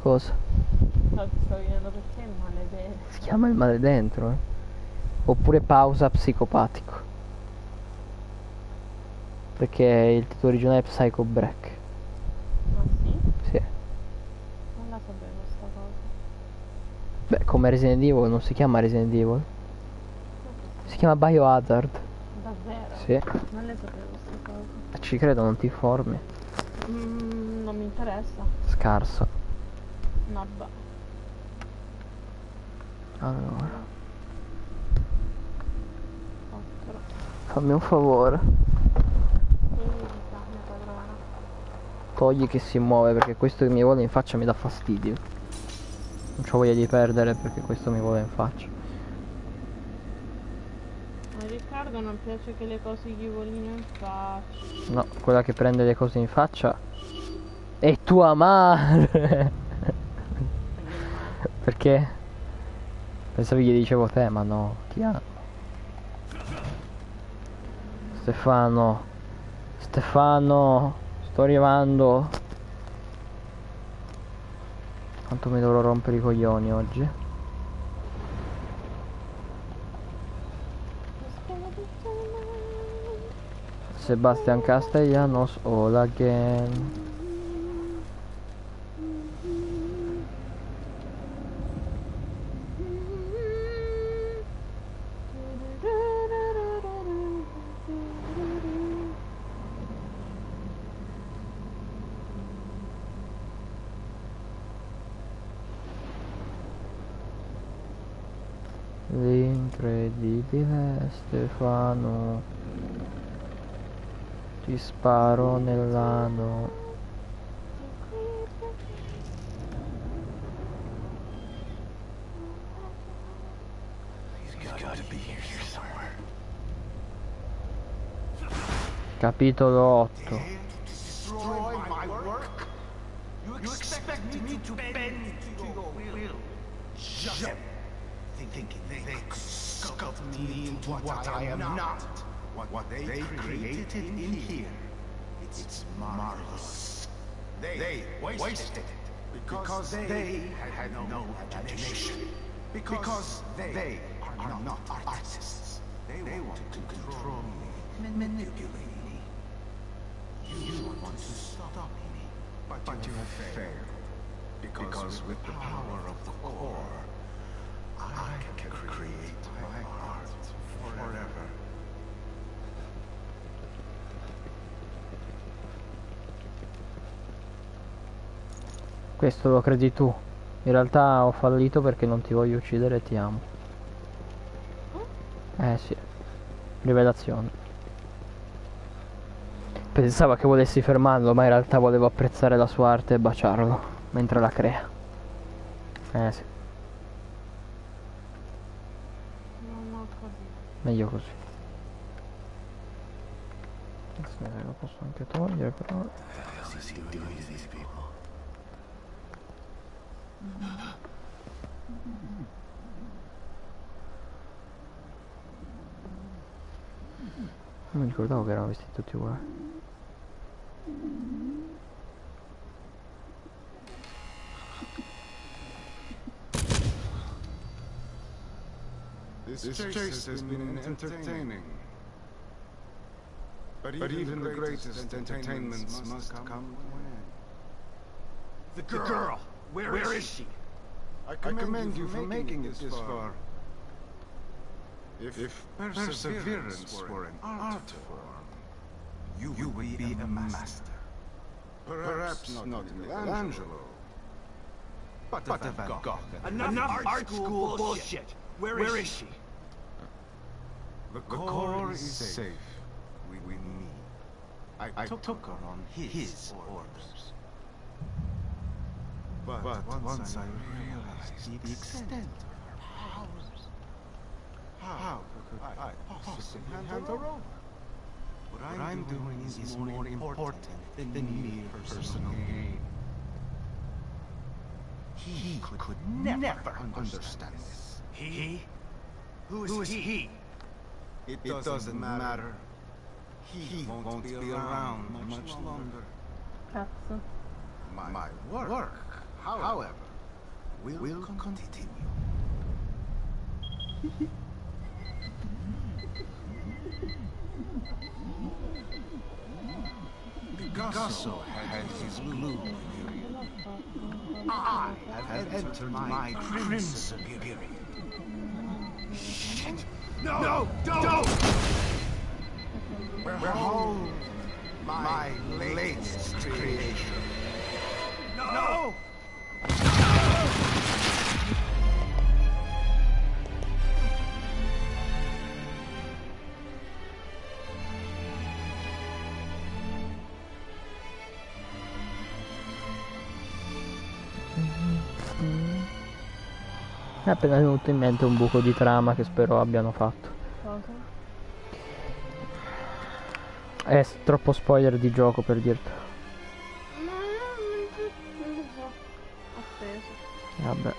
Cosa? No, ti stavo chiedendo perché il male vero. Si chiama il male dentro, eh? Oppure pausa psicopatico. Perché il titolo originale è Psycho Break. Ah sì? Sì. Non la sapevo sta cosa. Beh, come Resident Evil non si chiama Resident Evil. Si chiama Biohazard. Davvero? Sì. Non le sapevo sta cosa. Ci credo, non ti informi. Non mi interessa. Scarso. Vabbè. Allora, Ottimo. fammi un favore. Mia padrona. Togli che si muove perché questo che mi vuole in faccia mi dà fastidio. Non c'ho voglia di perdere perché questo mi vuole in faccia. A Riccardo non piace che le cose gli volino in faccia. No, quella che prende le cose in faccia è tua madre. Perché? Pensavi gli dicevo te, ma no, ti amo. Stefano, Stefano, sto arrivando. Quanto mi dovrò rompere i coglioni oggi? Sebastian Castellanos all again. L'incredibile Stefano, ti sparo nell'ano. Capitolo 8. Destroy my work? You expect me to bend to your will? Just thinking they could sculpt me into what I am not. What they created in here, it's marvelous. They wasted it because they had no imagination. Because they are not artists. They want to control me, manipulate me. You want to stop me, but you have failed. Because with the power of the core, I can create my art forever. Questo lo credi tu. In realtà ho fallito perché non ti voglio uccidere e ti amo. Sì. Rivelazione. Pensava che volessi fermarlo, ma in realtà volevo apprezzare la sua arte e baciarlo mentre la crea. Sì. Non ho capito. Meglio così. Aspetta, lo posso anche togliere però. Non mi ricordavo che erano vestiti tutti uguali. This chase has been entertaining. But even the greatest entertainments must come to an end. The girl! Where is she? I commend you for making it this far. If perseverance were an art form, you would be a master. Perhaps not Michelangelo, but a Van Gogh. Enough art school bullshit. Where is she? The core is safe with me. I took her on his orders. But once I realized the extent of her powers, how could I possibly hand her over? What I'm doing is more important than mere personal gain. He could never understand this. He? Who is he? It doesn't matter. He won't be around much longer. Cazzo. My work, However, we'll continue. Picasso had his blue period. I have entered my crimson period. Shit! No! Don't! Behold my latest creation. No! Mi è appena venuto in mente un buco di trama che spero abbiano fatto. Cosa? È troppo spoiler di gioco per dirti. Non lo so. Atteso. Vabbè.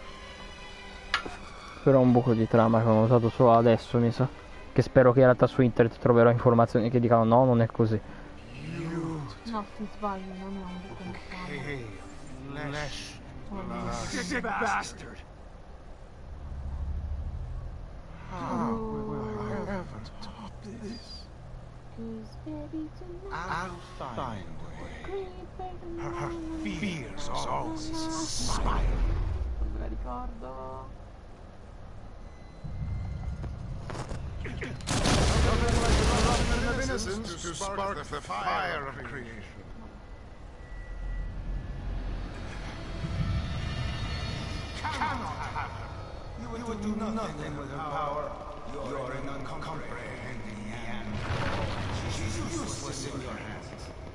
Però un buco di trama che ho usato solo adesso, mi sa. Che spero che in realtà su internet troverò informazioni che dicano no, non è così. No, ti sbagli, non è un buco di trama. Flesh. Sick bastard! I haven't topped this. 'Cause baby tonight, I'll find a way. creeping Her along. fears all inspire. Non me la ricordo. Of innocence to spark the fire of creation. Cannot happen. You would do nothing with her power. You're an uncomprehending and she's useless in your hands.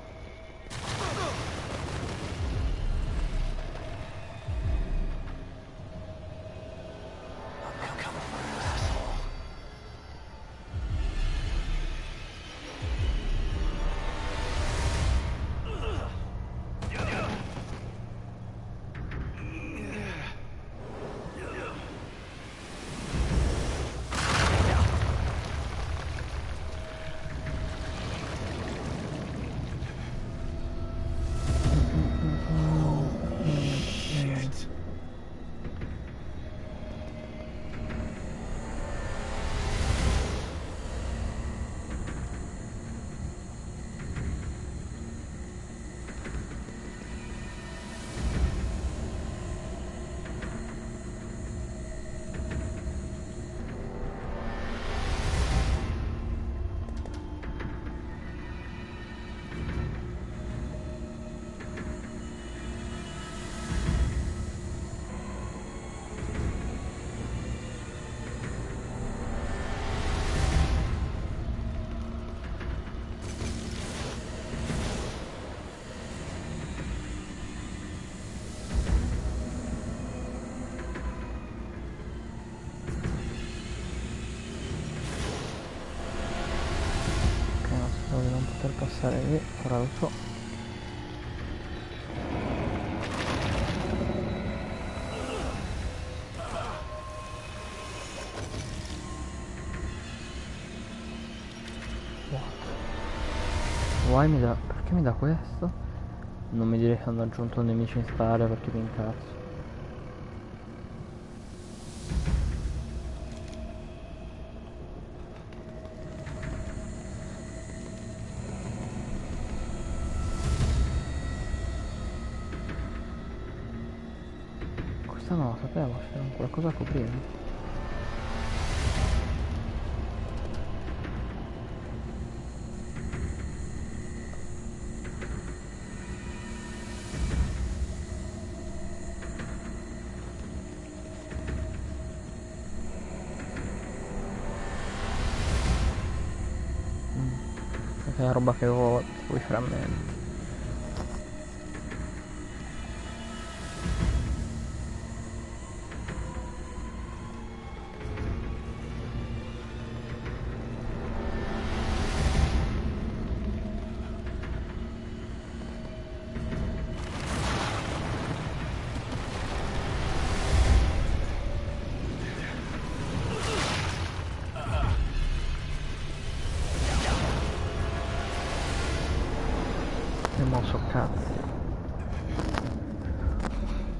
Di non poter passare lì, ora lo so. Why mi dà... perché mi dà questo? Non mi dire che hanno aggiunto nemici in sta area perché mi incazzo. No, lo sapevo, c'era qualcosa a coprire. Questa è la roba che ho sui frammenti. E mo so cazzo.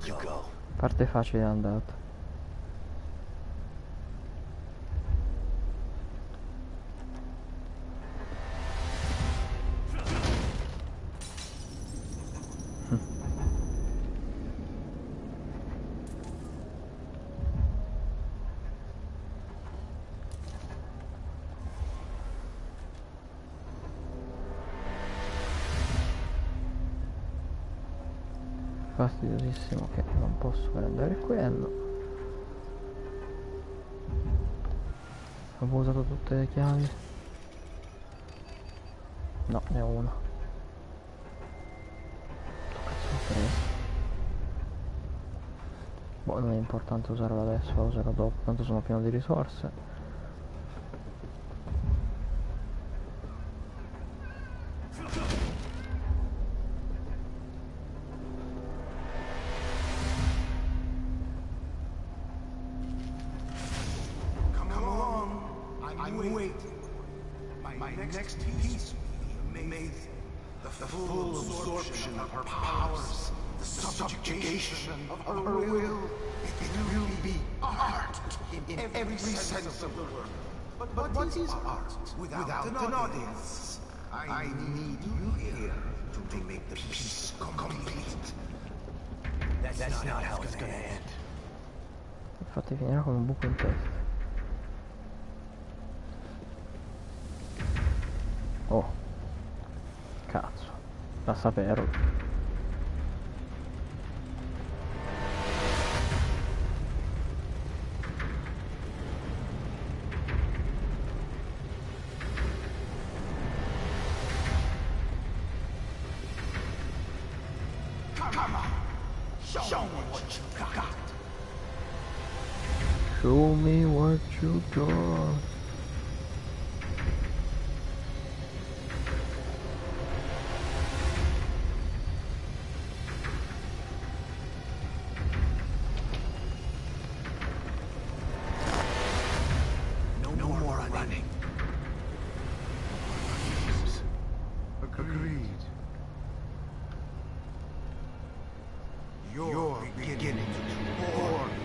you go? Parte facile è andata. Fastidiosissimo che non posso prendere quello. Ho usato tutte le chiavi. No, ne ho una. Che cazzo ho preso? Boh, non è importante usarla adesso, la userò dopo, tanto sono pieno di risorse. Next piece will be amazing. The full absorption of her powers, the subjugation of her will. It will be art in every sense of the word. But what is art without an audience? I need you here to make the piece complete. That's not how it's gonna end. Infatti finirà con un buco in testa. Oh, cazzo, da saperlo. Come on, show me what you got. Show me what you got. No more running. Agreed. You're beginning to bore me.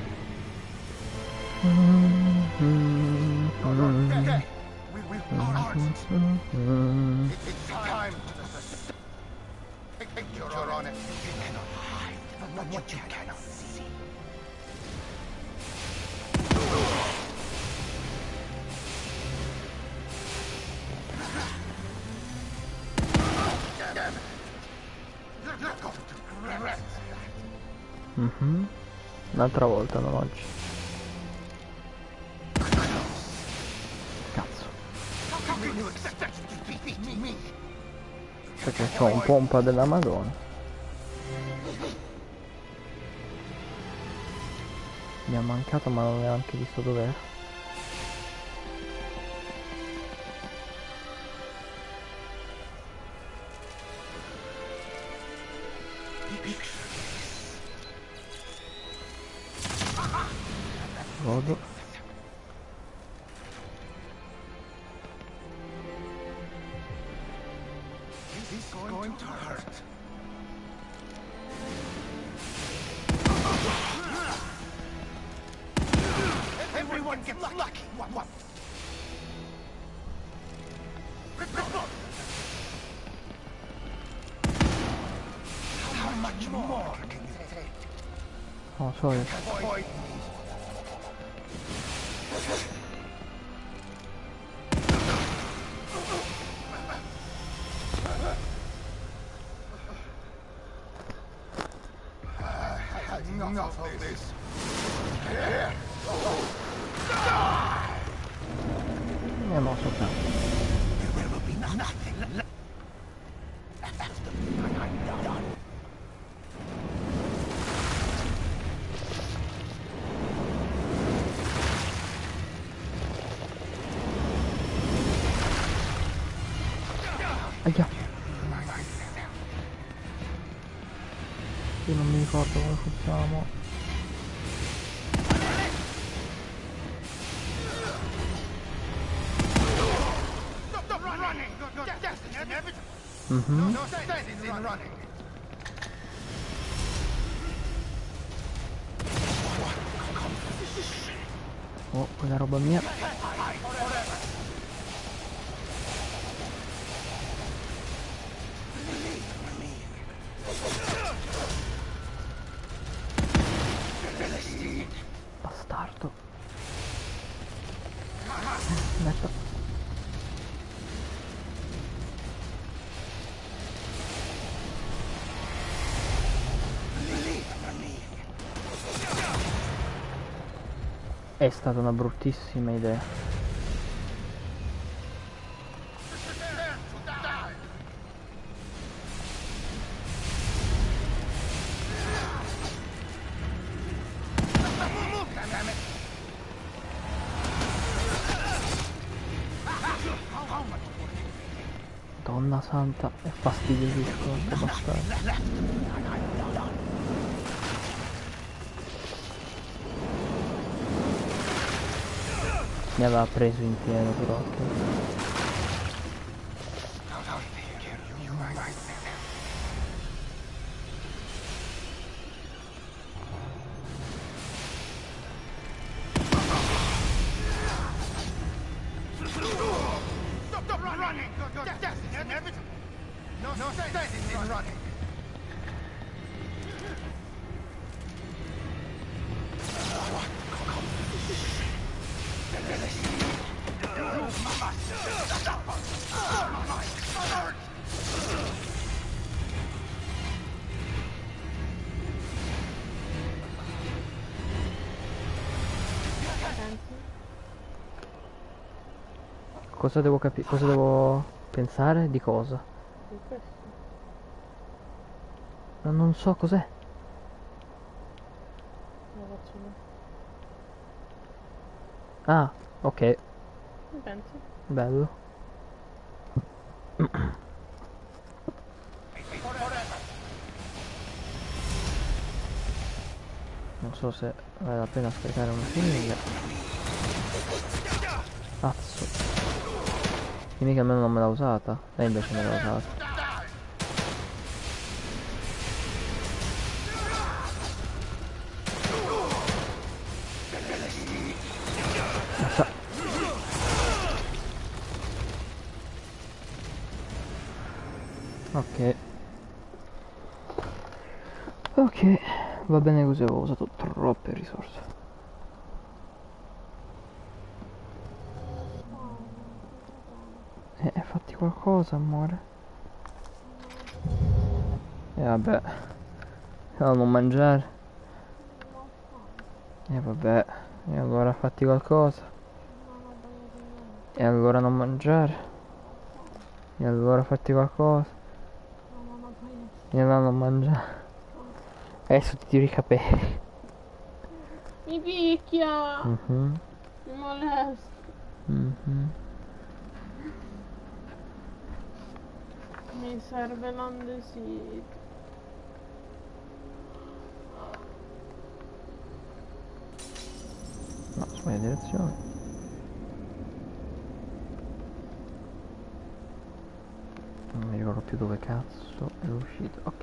Okay. We art. It's time to take picture on it. You cannot hide from what you cannot see. Damn it. You're going to regret that. Un'altra volta, non oggi. Cazzo. How can you expect to beat me? Perché c'ho un pompa della Madonna. Mi ha mancato ma non ho neanche visto dov'era. Godo. This is going to hurt. Everyone gets lucky. What? How much more can you take? Oh, sorry. Avoid me. Enough of this. Mi ha mosso tanto. There will be nothing left after I'm done. Aia. Io non mi ricordo come facciamo. Stop running! Death is inevitable. No sense in running. Oh, quella roba mia. Bastardo. Aspetta. È stata una bruttissima idea. Donna santa, è fastidiosissimo questo bastardo. Mi aveva preso in pieno però, ok. Stop running! Death is inevitable! No sense in running! Cosa devo capire? Cosa devo pensare? Di cosa? Di questo. Ma non so cos'è. Lo faccio io. Ah, ok, Che pensi? bello. Non so se vale la pena sprecare una figlia. Cazzo. Dimmi che almeno non me l'ha usata. E invece me l'ha usata. Mazza. Ok. Ok, va bene così, avevo usato troppe risorse. Fatti qualcosa, amore. E vabbè. No, non mangiare. E vabbè. E allora fatti qualcosa. E allora non mangiare. E allora fatti qualcosa. E allora non mangiare. Adesso ti tiro i capelli. Mi picchia! Mhm. Mi molesta. Mhm. Mi serve l'andesito. No, sbaglia direzione. Non mi ricordo più dove cazzo è uscito. Ok.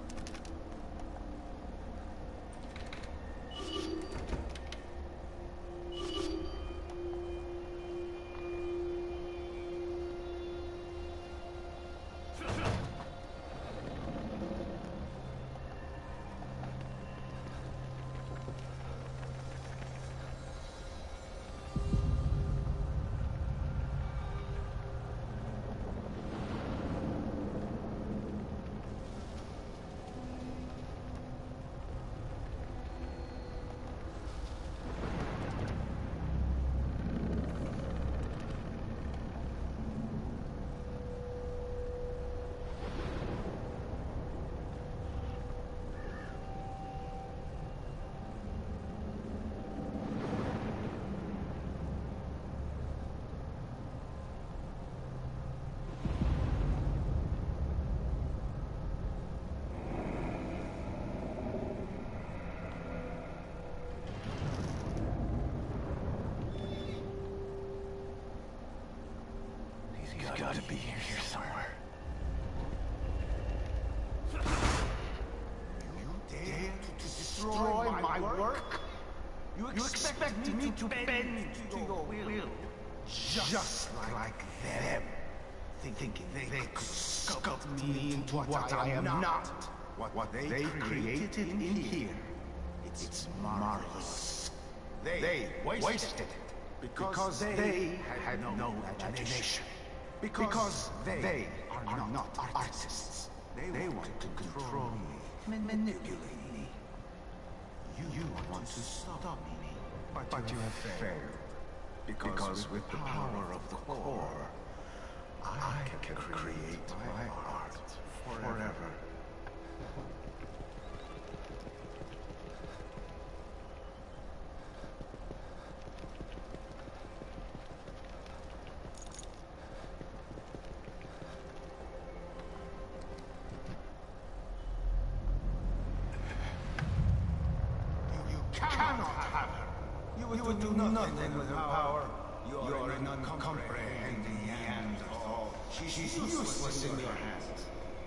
He's gotta be here somewhere. You dare to destroy my work? You expect me to bend to your will, just like them, thinking they could sculpt me into what I am not. What they created in here, it's marvelous. They wasted it because they had no imagination. Because they are not artists. They want to control me, manipulate me. You want to stop me, but you have failed. Because with the power of the core, I can create my art forever. Cannot have her. You would do nothing with her power. You're an uncomprehending Neanderthal. She's useless in your hands.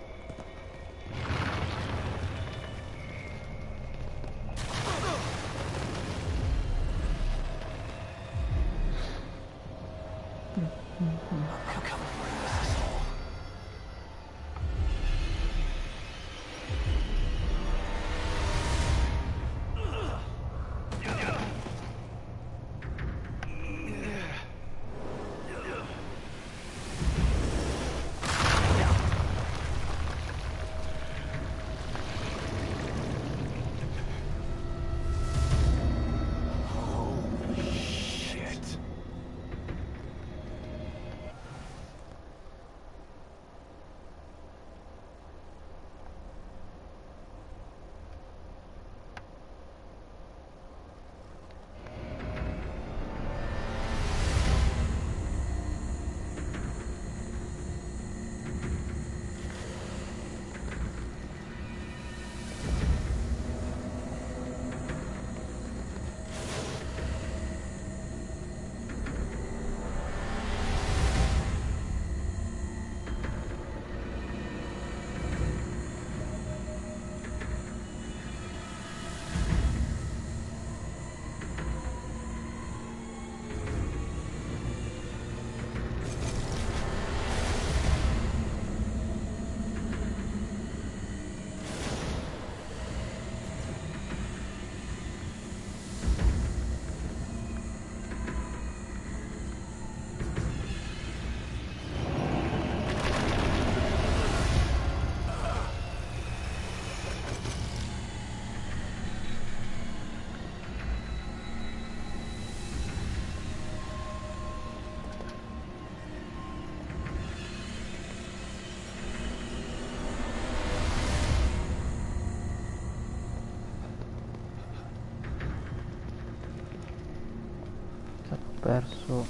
Perso.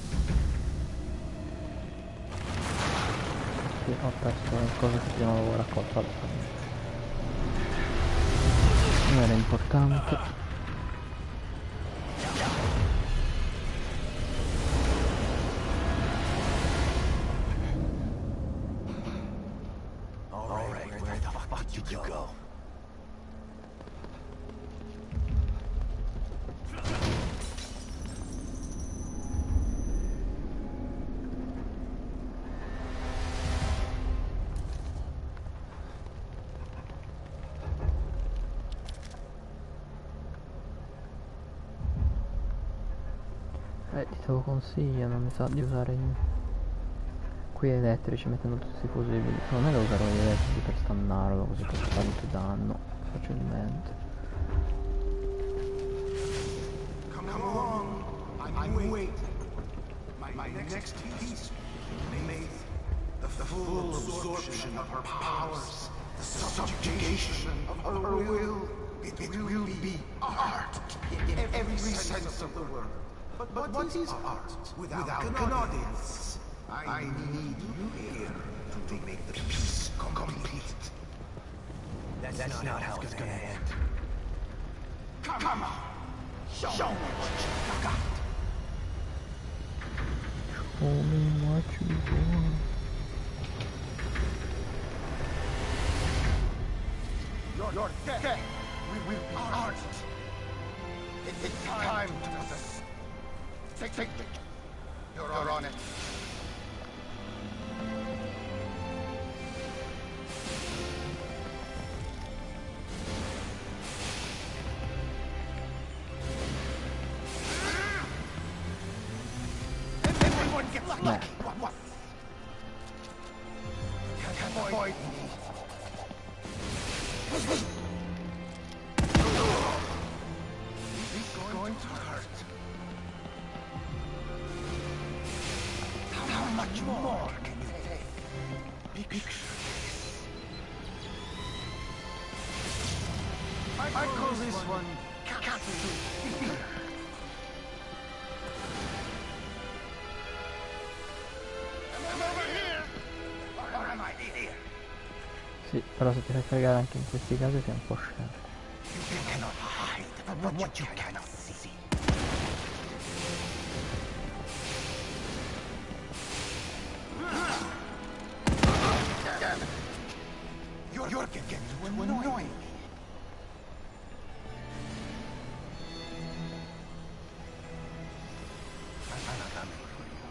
Sì, ho perso le cose che non avevo raccolto alla fine. Non era importante. Alright, where the fuck did you go? Ti stavo consigliando, mi sa di usare qui elettrici mettendo tutti i fusibili. Non è da usare gli elettrici per stannarlo, così posso fargli più danno facilmente. Come along. I'm waiting. My next piece made the full absorption of her powers, the subjugation of her will. It will be art in every sense of the word. But what is art without an audience? I need you here to make the piece complete. That's not how it's gonna end. Come on! Show me what you got! Show me what you want. Your death will be art. It's time to put this. Take. You're on it. Everyone get lucky. What? Can't avoid me. This is going to hurt. How much more can you take? Picture. I call this one Castle Fear. I'm over here. Or am I here? Sì, però se ti fai fregare anche in questi casi sei un po' scemo. You cannot hide from what you cannot see. Damn it. You're getting to annoy me. I'm coming for you.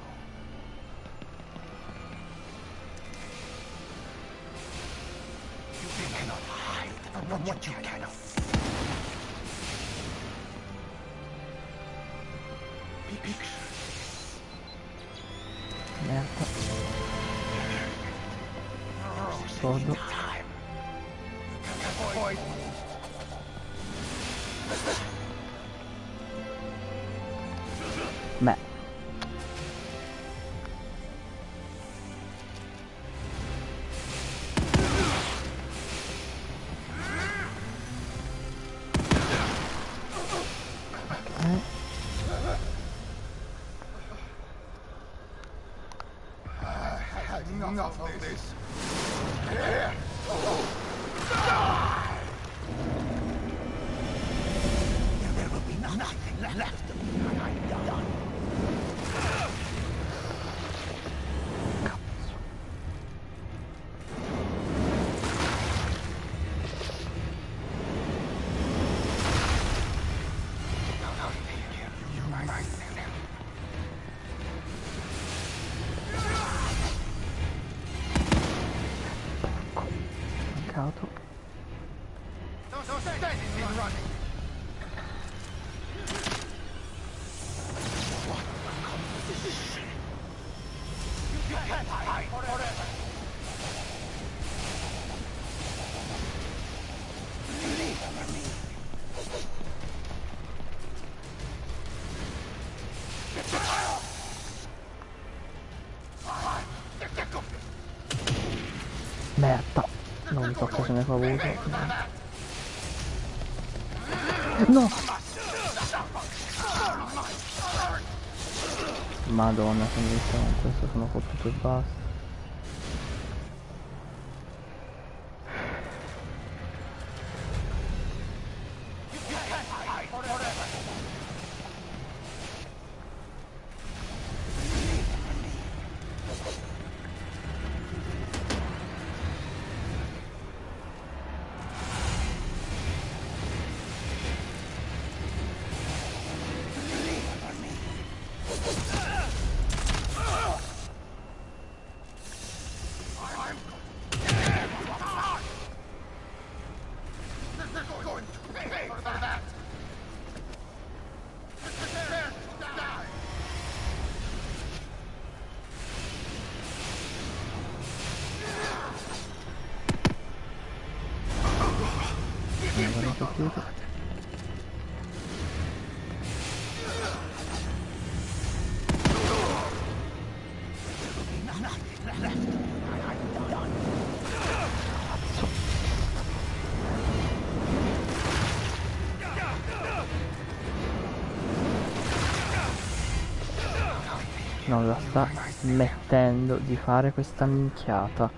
You cannot hide from what you cannot see. Picture. Merda. Frozen Todo. time. You can avoid. Beh. Enough of this. There will be nothing left of me when I'm done. I'll take care of you myself. Mancato. Don't stand in running. What a composition. You can't hide forever. Leave me. Merda. Non mi tocca se ne fa avuto. No! Madonna, sono visto con questo sono fottuto e basta. Non la sta smettendo di fare questa minchiata.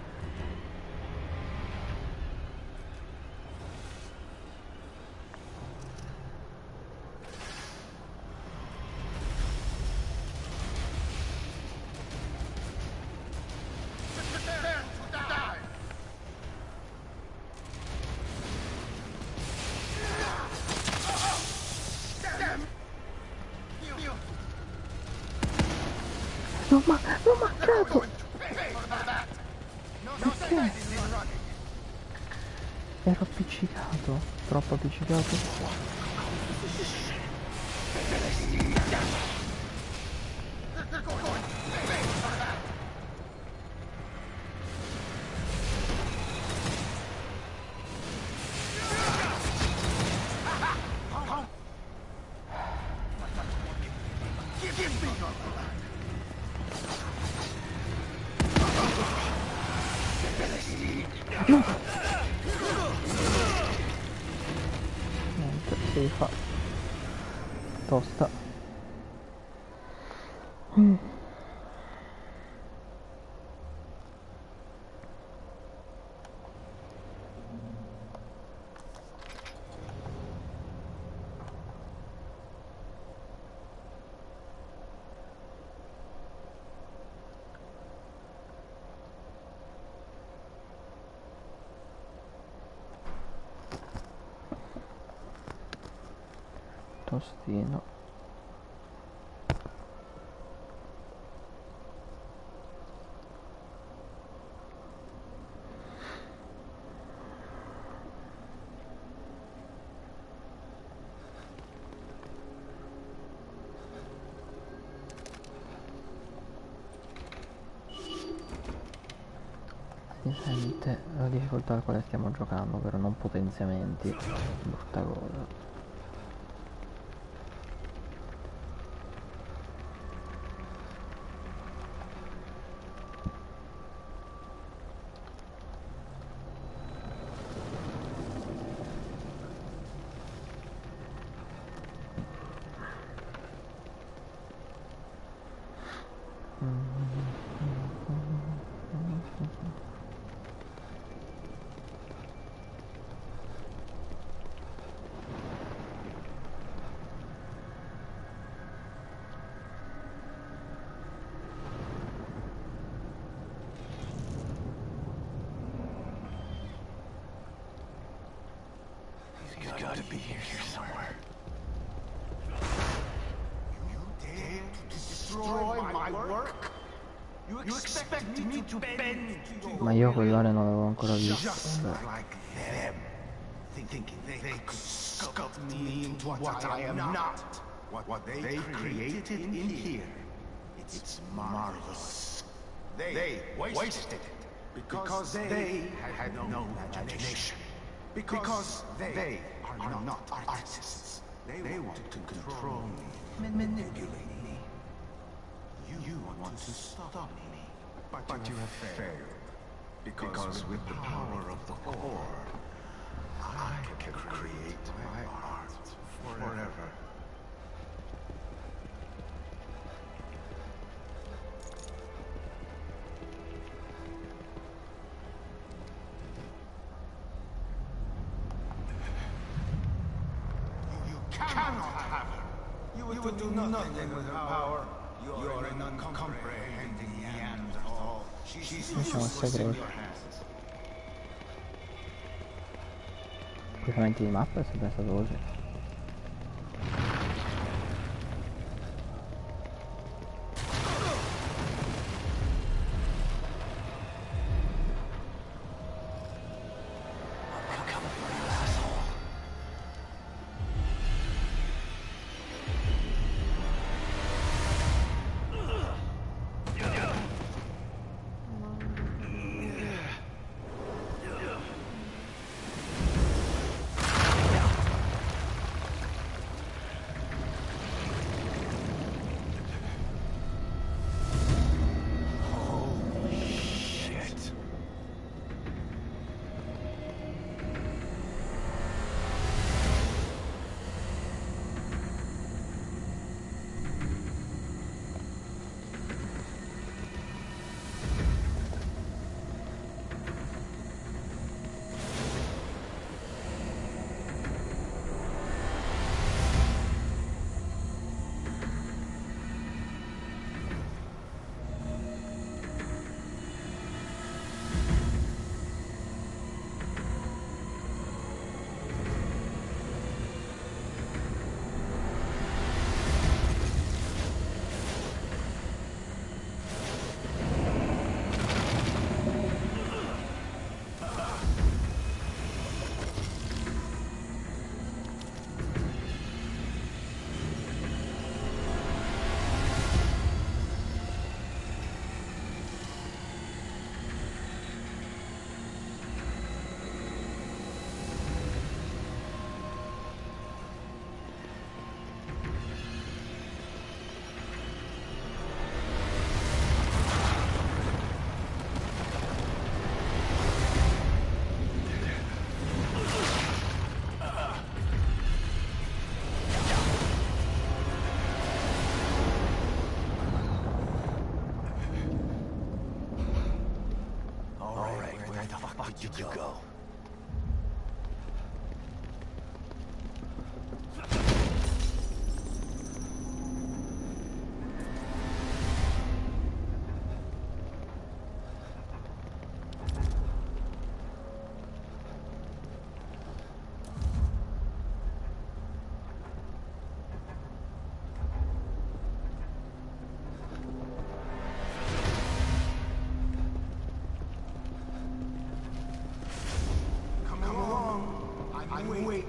l'ho mancato! Perché? Ero appiccicato, troppo appiccicato. Niente, si fa tosta. Tostino. Si sente la difficoltà al quale stiamo giocando, però non potenziamenti, brutta cosa. He's gotta be here somewhere. You dare to destroy my work? You expect me to bend to your Ma io quell'area non l'avevo ancora just vista. like them, thinking they could sculpt me into what I am not. What they created in here, it's marvelous. They wasted it because they had no imagination. Because they are not artists. They wanted to control me, manipulate me. You want to stop me, but you have failed. Because with the power of the core, I can create my art forever. You cannot have her. You would do nothing with her power. You're an uncomprehending Neanderthal. She's useless in your hands. I frammenti di mappa è sempre stato così. did you go? I'm waiting.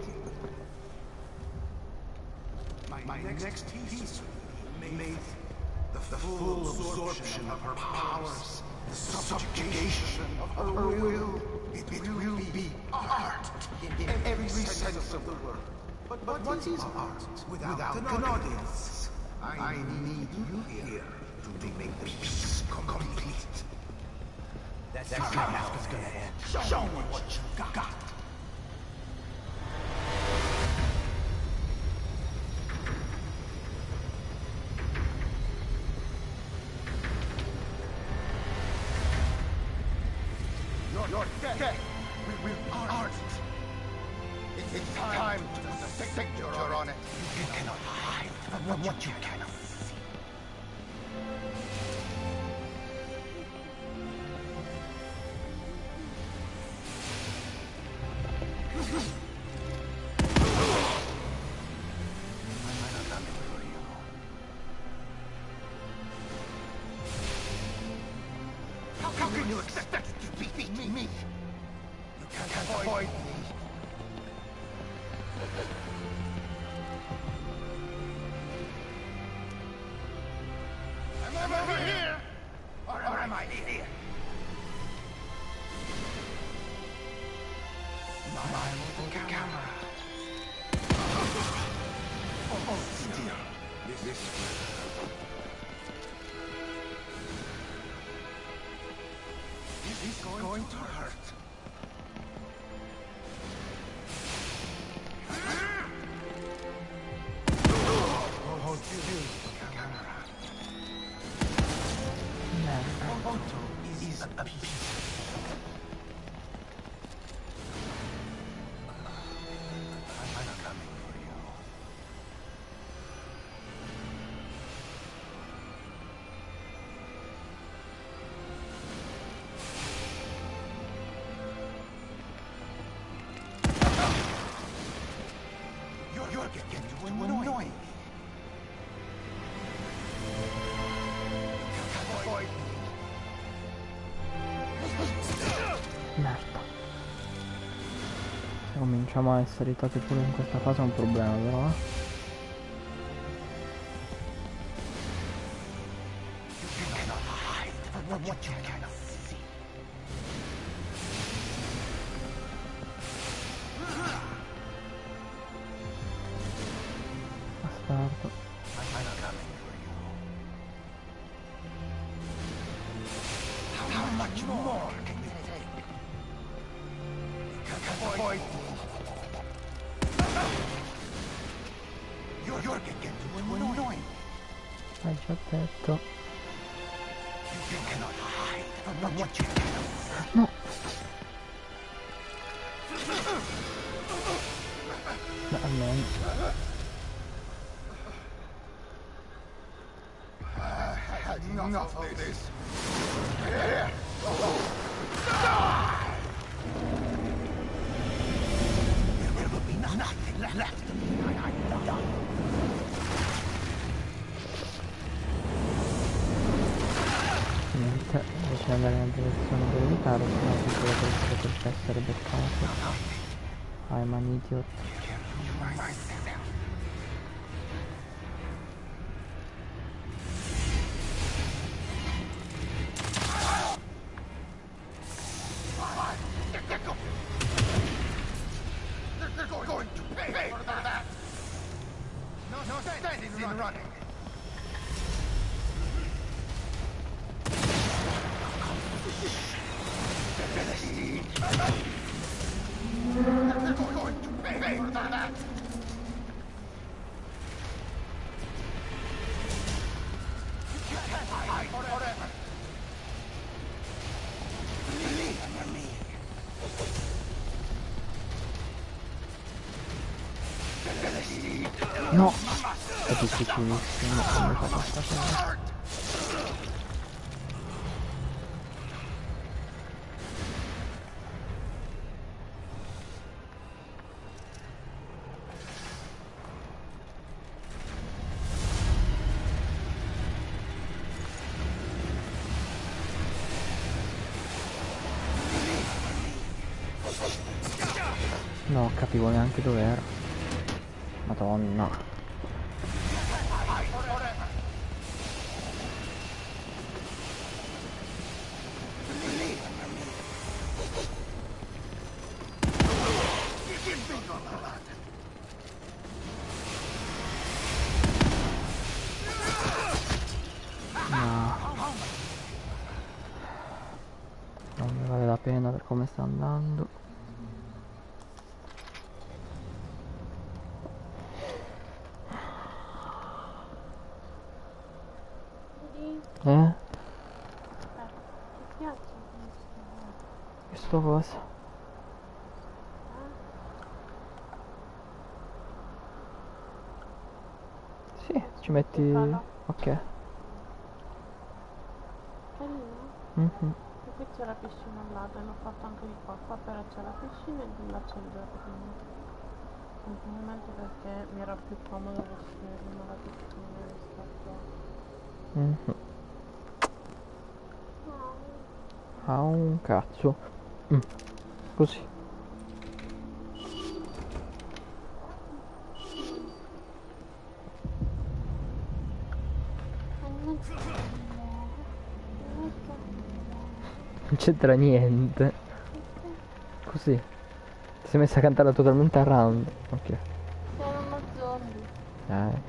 My next piece made the full absorption of her powers, the subjugation of her will. It will be art in every sense of the word. But what is art without the audience? I need you here to make the piece complete. That's how it's gonna end. Show me what you got. You're dead. We will art it. It's time to put a signature on it. You cannot hide from what you cannot see. How can you expect to beat me? You can't avoid me. I'm over here! Or am I here? My little camera. Oh, dear. This is going to hurt. Oh, camera. Photo is a piece. I'm coming for you. You're getting to annoy me. Avoid me. Merda. Se cominciamo a essere irritati pure in questa fase è un problema però You cannot hide from what you cannot see. Bastardo. I'm coming for you. How much more can you take? You can't avoid me. You're getting to annoy me. Hai già detto. You cannot hide from what you cannot see. No. No, almeno. I had enough of this. There will be nothing left of me. I'm done. Niente, invece di andare nella direzione per evitare, sennò tutto potrebbe essere beccato. I'm an idiot. They're going to pay for that. No standing in running. They're going to pay for that. You can't hide forever. Believe me. No! È difficilissimo come fa questa cosa. Non capivo neanche dov'era. Madonna. No. Non ne vale la pena per come sta andando. Ti piace Questo cosa? Sì, ci metti... Ok. carino? Mhm. E qui c'è la piscina al lato, l'ho fatto anche di qua, però c'è la piscina e di là c'è il giardino. Semplicemente perché mi era più comodo vestirmi alla piscina rispetto a... Mhm. Ha un cazzo. Così. Non c'entra niente. Così. Ti sei messa a cantare totalmente a round. Ok. Sono uno zombie. Ecco.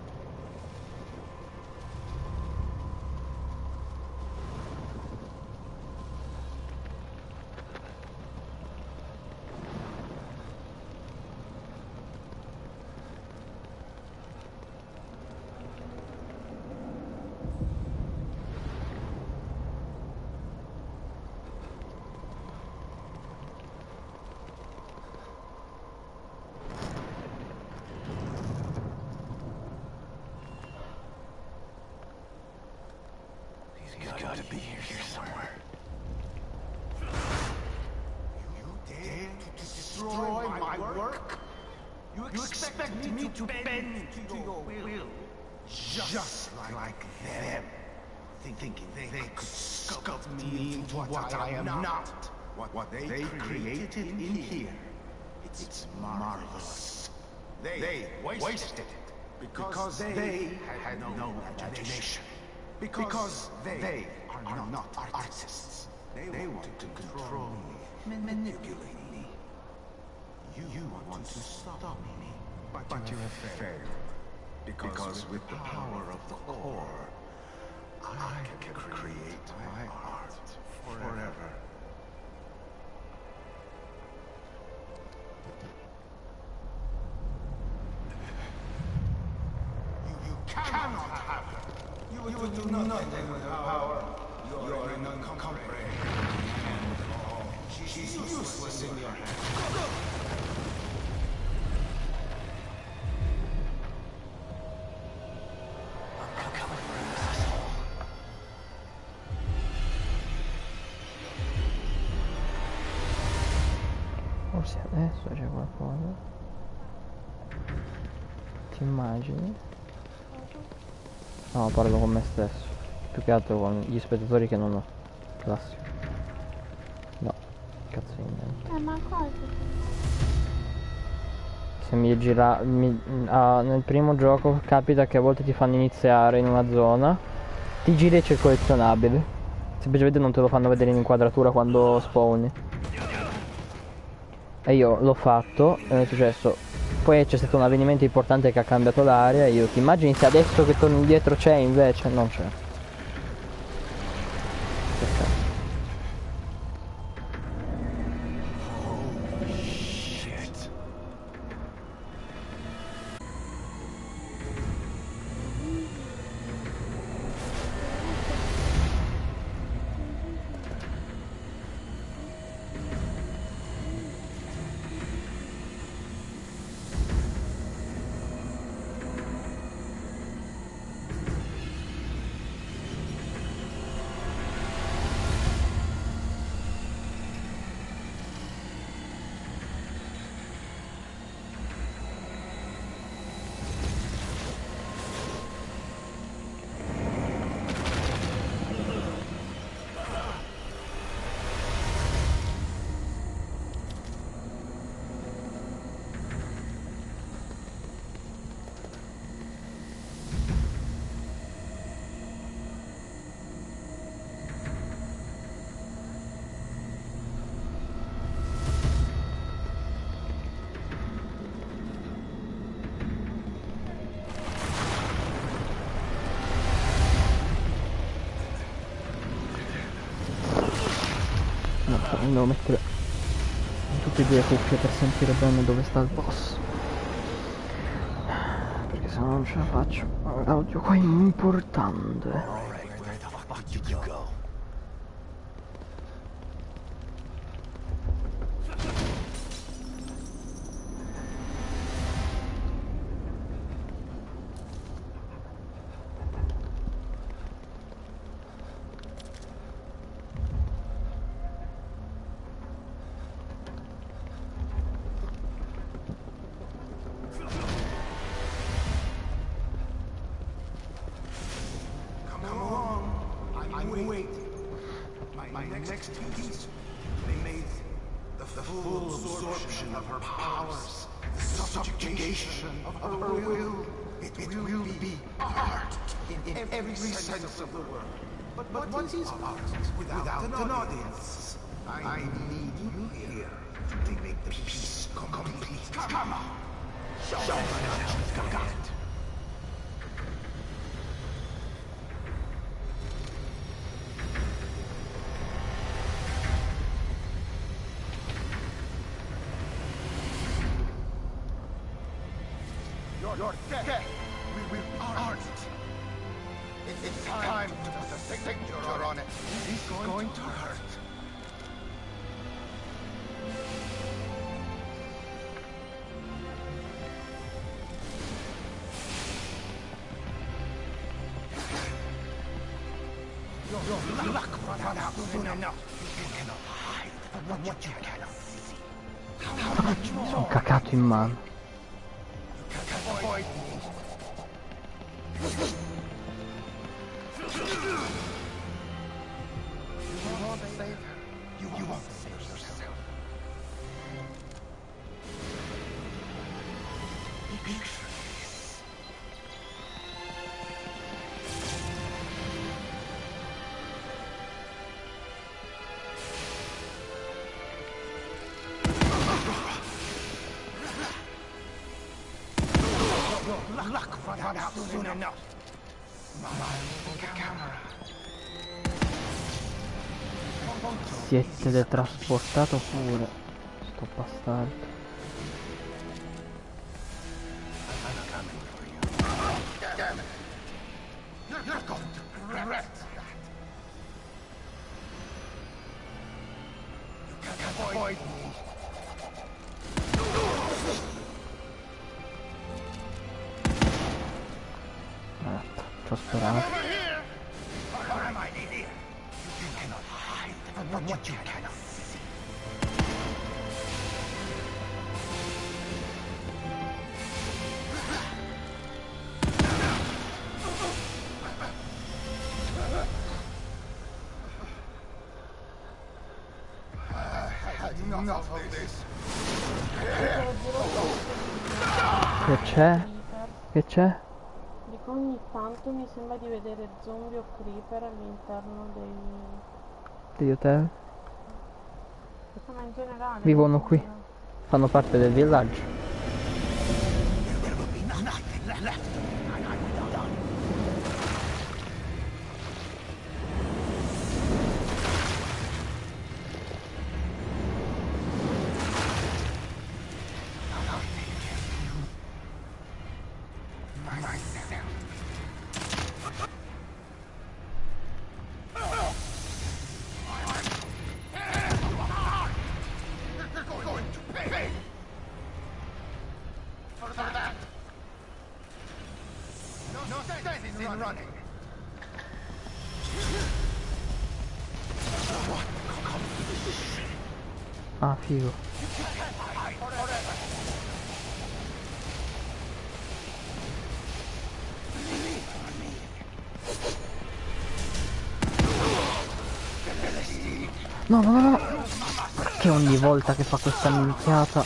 He's gotta be here somewhere. You dare to destroy my work? You expect me to bend to your will? Just like them. Thinking they could sculpt me into what I am not. What they created in here. It's marvelous. They wasted it. Because they had no imagination. Because they are not artists. They want to control me, manipulate me. You want to stop me, but you have failed. Because with the power of the core, I can create my art forever. You cannot have it. You will do nothing with her power. You are an incomprehensible. She's useless in your hands. Forse adesso c'è qualcosa. Ti immagini? No, parlo con me stesso. Più che altro con gli spettatori che non ho. Classico. No, cazzo di niente. Ma cosa? Se mi gira... nel primo gioco capita che a volte ti fanno iniziare in una zona, ti giri e c'è il collezionabile. Semplicemente non te lo fanno vedere in inquadratura quando spawni. E io l'ho fatto e mi è successo. Poi c'è stato un avvenimento importante che ha cambiato l'area e io ti immagini se adesso che torno indietro c'è, invece non c'è. Peccato. devo mettere tutte e due le cuffie per sentire bene dove sta il boss. Perché se no non ce la faccio. L'audio qua è importante. Alright, where the fuck did you go? Come along. I'm waiting. My next piece, they made the full absorption of her powers, the subjugation of her will. It will be art in every sense of the word. But what is art without an audience? I need you here to make the piece complete. Come on! Someone else has got it. You're dead. We will art. It's time to put a signature on it. It's going to hurt. Your luck run out soon enough. You cannot hide from what you cannot see. How much more? Sono cacato in mano. Avoid me. You won't save her. You won't save yourself. Picture this. Your luck run out soon enough. My camera. Si è teletrasportato pure. Sto bastardo. I'm coming for you. Damn it. You're going to regret that. You can't avoid me. Ci ho sperato. Over here! Or am I an idiot? You cannot hide from what you cannot see. Enough of this. Che c'è? Che c'è? Dico, ogni tanto mi sembra di vedere zombie o creeper all'interno Degli hotel? ma in generale. Vivono qui. Fanno parte del villaggio. There will be nothing left. I'm done. I'll take care of you. Myself. You're going to pay for that. No sense in running. Ah, figo. No, no, no, no. Perché ogni volta che fa questa minchiata?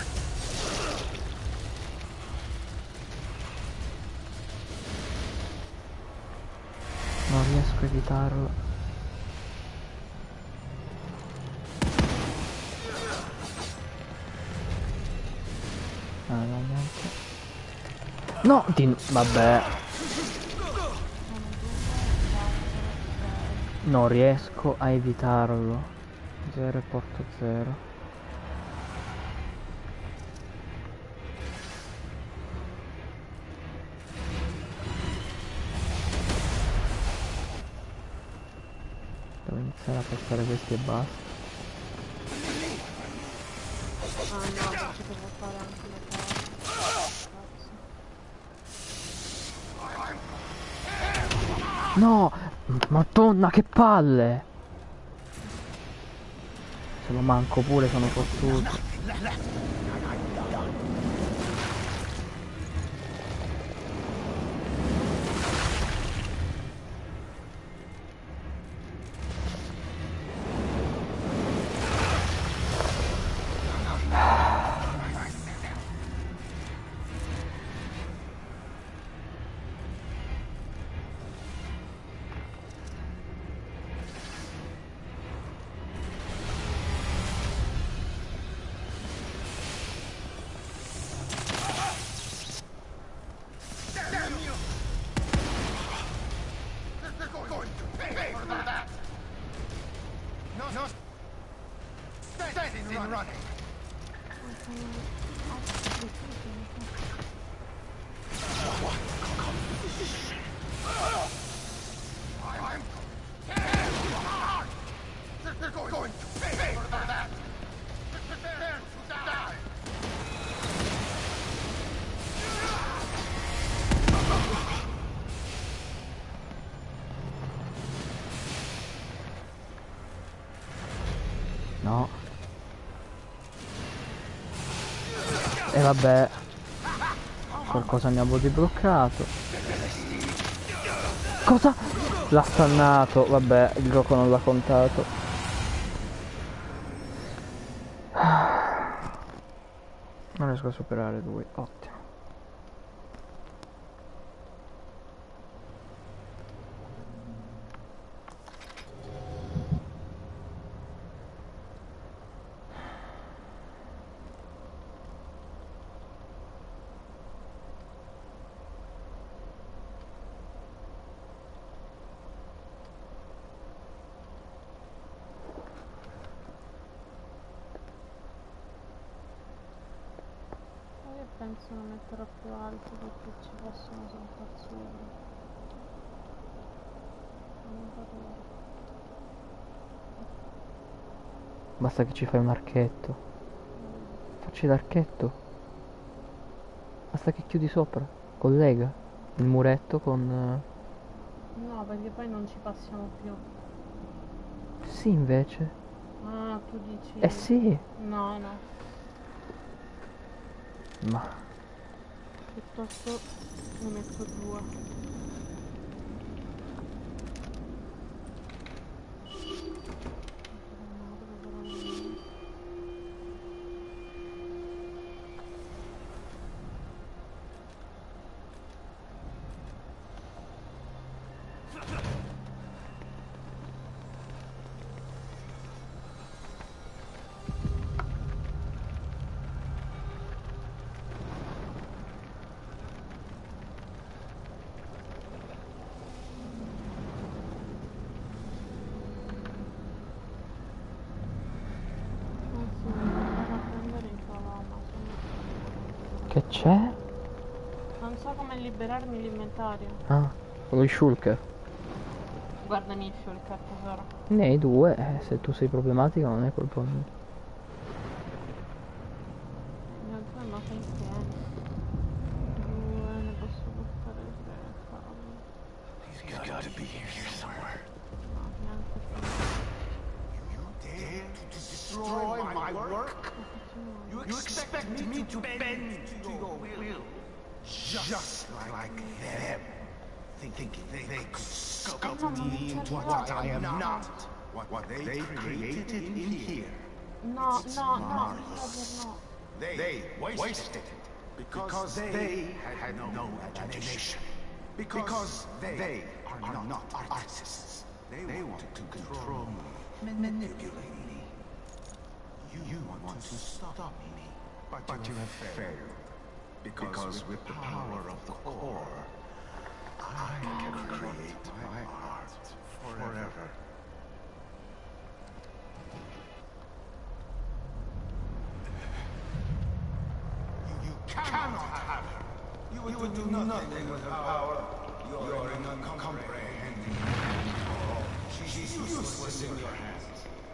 Non riesco a evitarlo. Ah, no, niente. No, vabbè. Non riesco a evitarlo. 0 e porto 0. Devo iniziare a passare questi e basta. Ah no, perché devo fare anche le cose. Cazzo. No! Madonna che palle! Se lo manco pure sono fottuto. No. E vabbè. Qualcosa mi ha bloccato. Cosa? L'ha stannato. Vabbè, il gioco non l'ha contato. Non riesco a superare lui. Ottimo. Penso lo metterò più alto perché ci possono saltare sopra. Non vedo l'ora. Basta che ci fai un archetto. Facci l'archetto. Basta che chiudi sopra. Collega il muretto con... No, perché poi non ci passiamo più. Sì, invece. Ah, tu dici... Eh sì. No, no. Ma... Piuttosto ne metto 2. Che c'è? Non so come liberarmi l'inventario. Ah, con gli shulker. Guarda Nifio il tesoro. Ne hai 2, se tu sei problematica non è colpa mia. Ne ho 2 ma sei insieme. 2 ne posso portare 3, cavolo. He's gotta be here somewhere. No, neanche più. You dare to destroy my work? You expect me to bend to your will? Just like them. Thinking they could sculpt me into what I am not. What they created in here. No, no, no, no. They wasted it because they had no imagination. Because they are not artists. They want to control me, manipulate me. You want to stop me, but you have failed. Because with the power of the core, I can create my art forever. You would do nothing with her power. You're incomprehending. Oh, she's useless in your hands.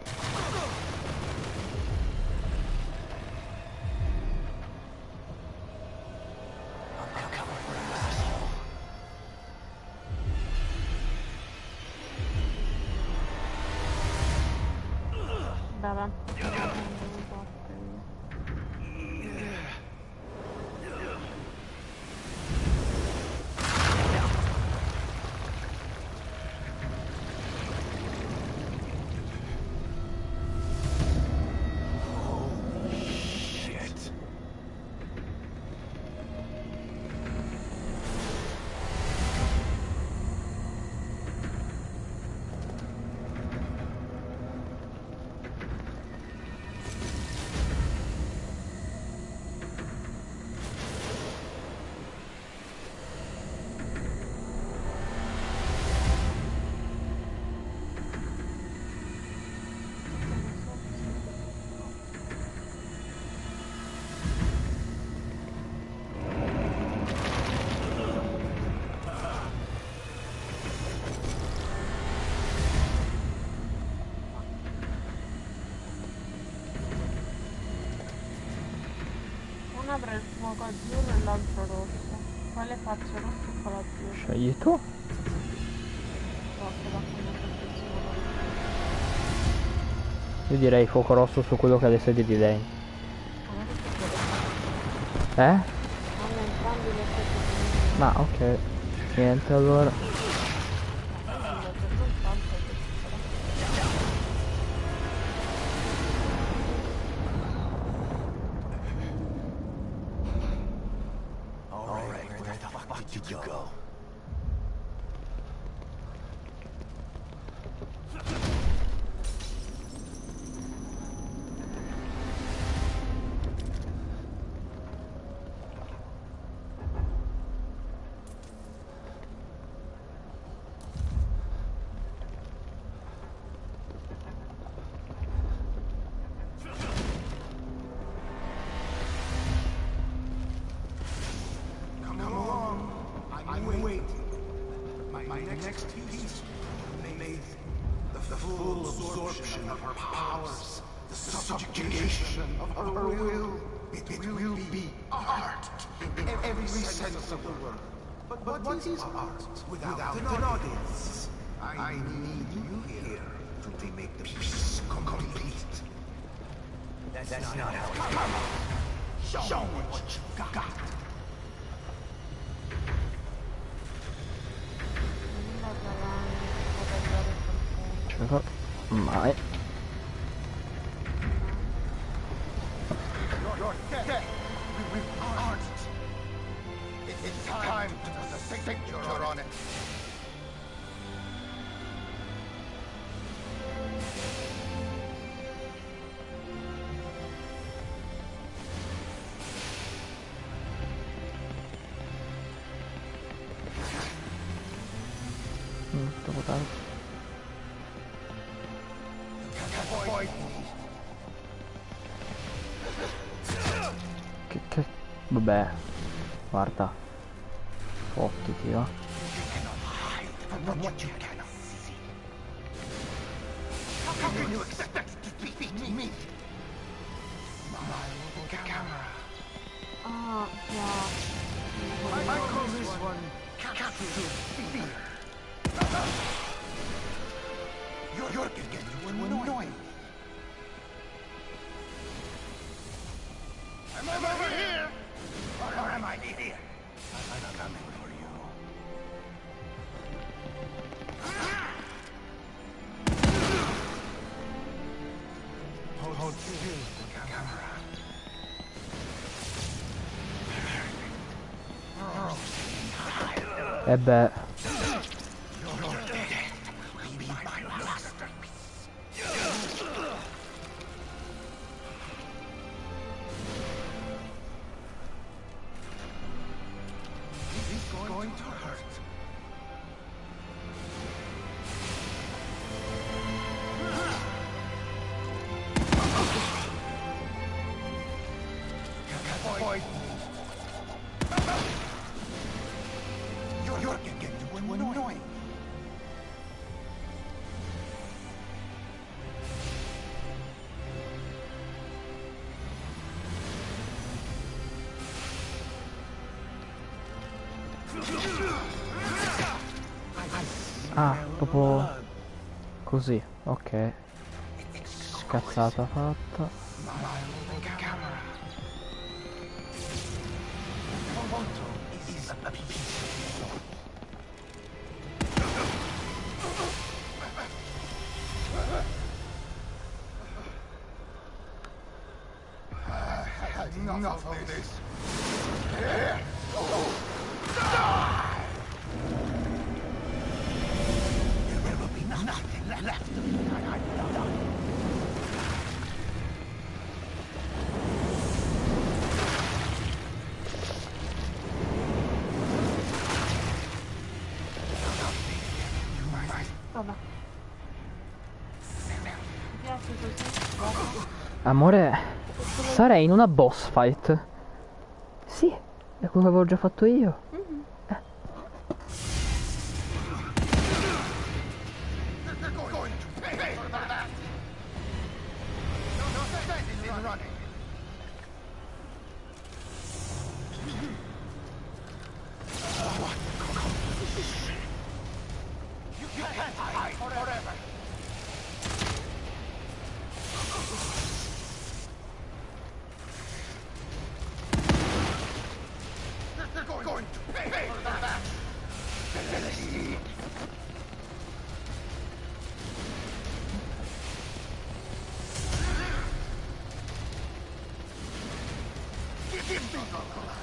Bebe. Uno avrà il fuoco azzurro e l'altro rosso. Quale faccio rosso e quale azzurro? Scegli tu. Rosso da come perfeziono. Io direi fuoco rosso su quello che ha le sedie di legno. Hanno entrambi le stesse Ma ok. Niente allora. Did you go? My next piece made the full absorption of her powers, the subjugation of her will. It will be art in every sense of the word. But what is art without an audience? I need you here to make the piece complete. That's not how it goes. Show me what you got. Mai. You're dead. We aren't. It's time to put the signature on it. Sto votando. Che... Vabbè. Guarda. Fottiti, va. How can you expect to defeat me? My camera. Ah, yeah. I call this one capture fear. You're getting annoying. I'm over here! Or am I here? I'm coming for you. Hold still, camera. E beh. Going to hurt. Ah, proprio così, ok. Cazzata fatta. Enough of this. There will be nothing left of me. Vabbè. Mi piace così? Guarda. Amore, sarei in una boss fight. Sì, è quello che avevo già fatto io. They're going to pay for that. No sense in running. You can't hide forever. They're going to pay for that. Give me the blood.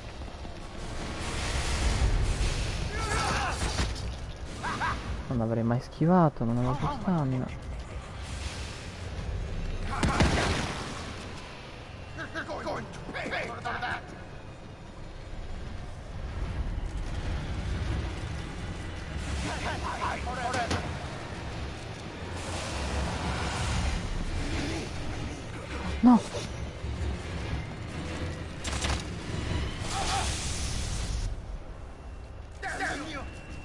Non avrei mai schivato, non avevo più stamina. They're going to pay for that. You can't hide forever. No! Damn you!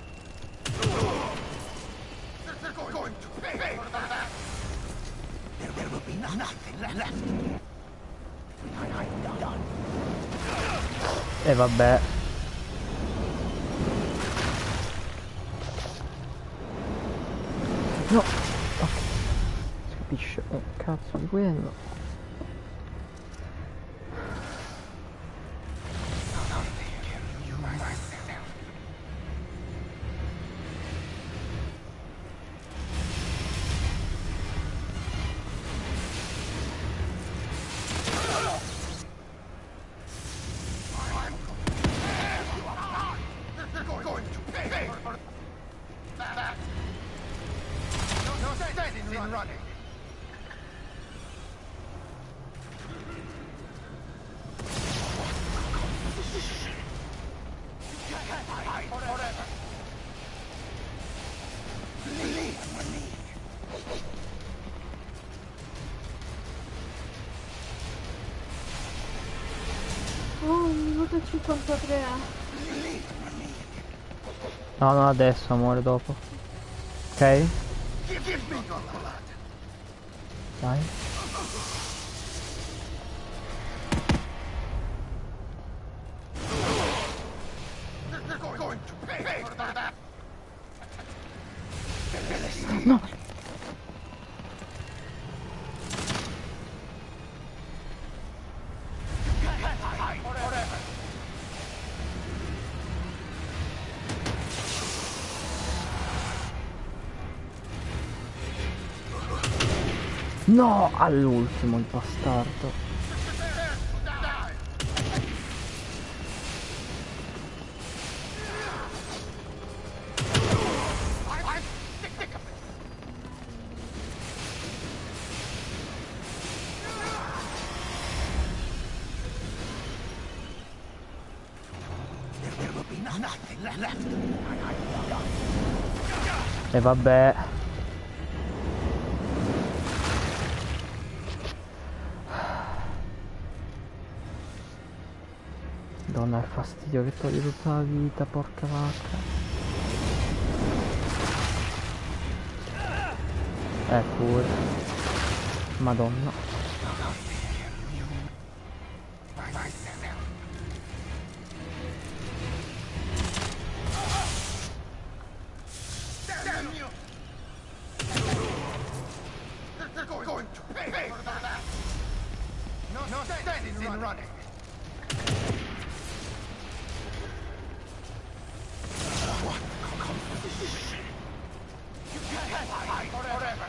They're going to pay for that. There will be nothing left. I'm done. E vabbè. No! Ok. Si capisce un cazzo di quello. They're going to pay for that. No sense in running. You can't hide forever. Leave me. Oh, 1 minuto e 53. No, non adesso, amore, dopo. Ok? Give me the blood. Vai. They're going to pay for that. No! You can't hide forever. No! All'ultimo il bastardo. E vabbè. Donna, il fastidio che toglie tutta la vita, porca vacca. Pure. Madonna. sense in running. What? You can't hide forever.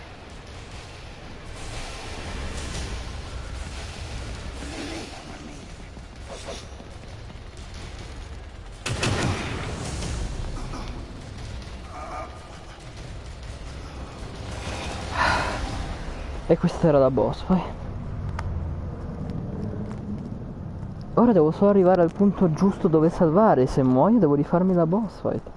E questa era la boss, vai. Ora devo solo arrivare al punto giusto dove salvare. Se muoio devo rifarmi la boss fight.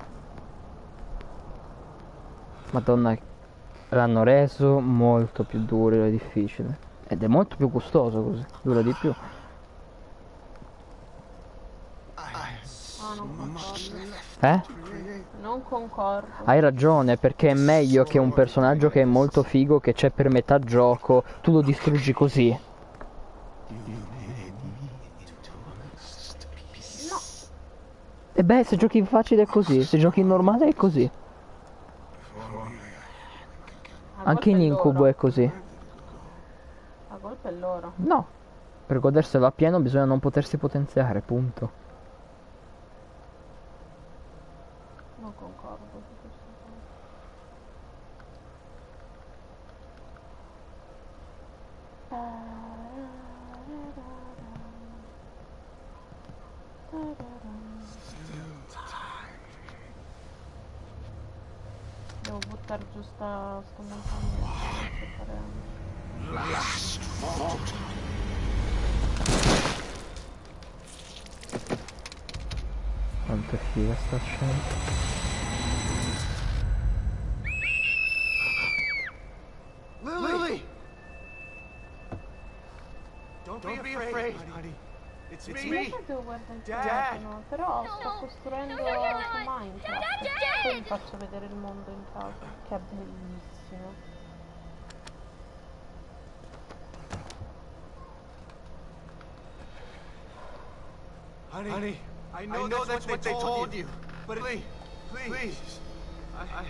Madonna, l'hanno reso molto più duro e difficile. Ed è molto più costoso così, dura di più. Non concordo. Eh? Non concordo. Hai ragione, perché è meglio che un personaggio che è molto figo, che c'è per metà gioco, tu lo distruggi così. No. E beh, se giochi in facile è così, se giochi in normale è così. La Anche in colpa è Incubo loro. è così. La colpa è loro. No, per goderselo appieno bisogna non potersi potenziare, punto. Non concordo su questa cosa. Devo buttare giù sto montagna. Last vote. Quanto è figa sta scena. Lily! Don't be afraid, honey. It's me. Io devo guardare il Dad. telefono, però sto costruendo su Minecraft. Poi vi faccio vedere il mondo in casa, che è bellissimo. Honey, I know that's what they told you. But please. I...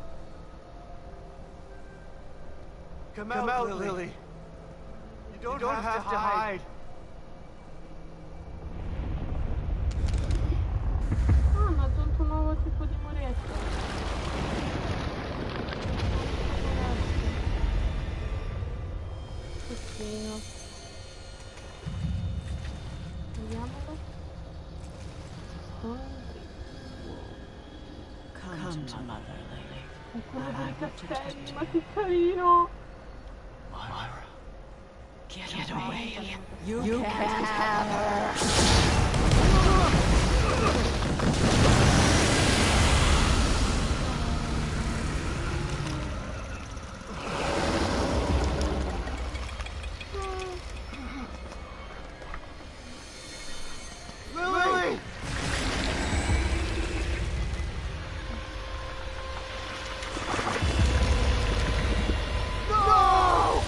Come out, Lily. You don't have to hide. Ah, hanno aggiunto un nuovo tipo di muretto. Piccolino. Vediamolo. Come to mother, Lily. È quello dei castelli, ma che carino! Myra. Get away. You can't have her. Lily! No!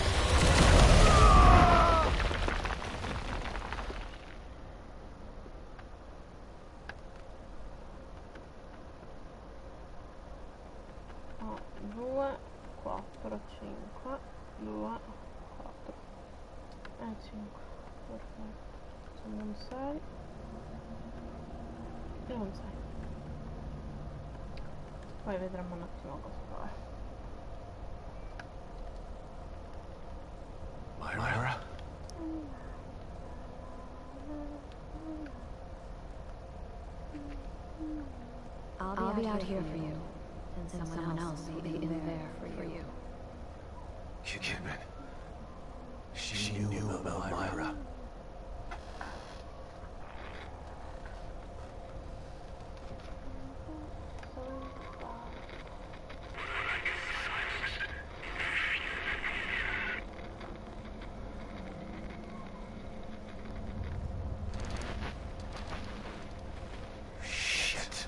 Oh, 2, 4, 5, 2, 4 e 5. Perfetto. Facciamo un 6 e un 6. Poi vedremo un attimo cosa fare. Myra? I'll be out here for you, and someone else will be in there for you. Kidman. She knew about Myra. Shit.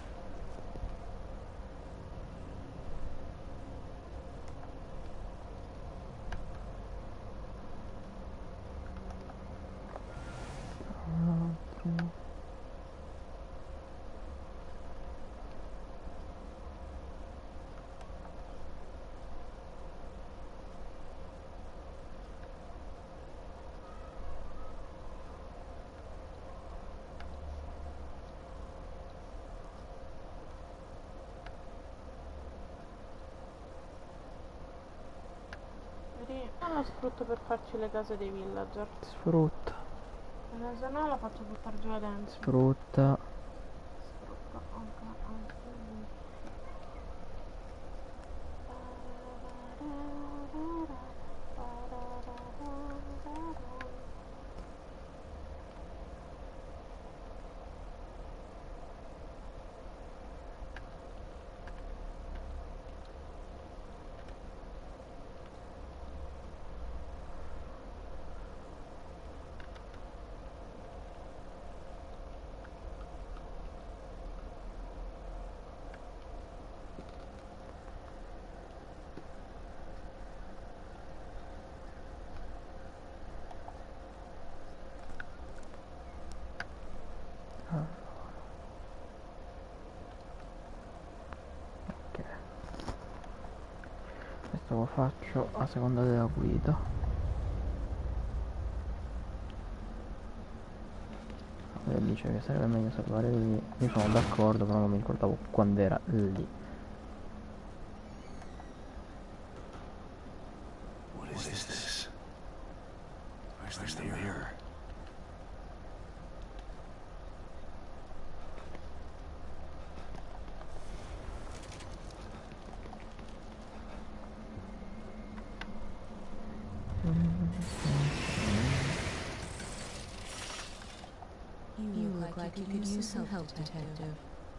sfrutto per farci le case dei villager. Sfrutta. Se no la faccio buttare giù là dentro. Sfrutta. Sfrutta anche lì. Ok. Questo lo faccio a seconda della guida. Dice che sarebbe meglio salvare lì. Io sono d'accordo, però non mi ricordavo quando era lì. What is this? Where's the mirror? You look like you could use some help, detective.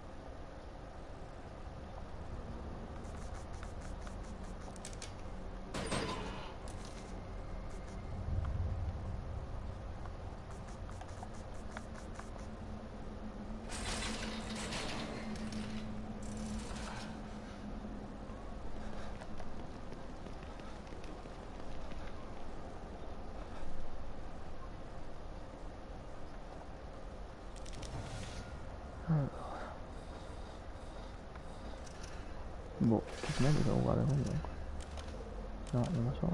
Boh, il medico è uguale comunque. No, non lo so.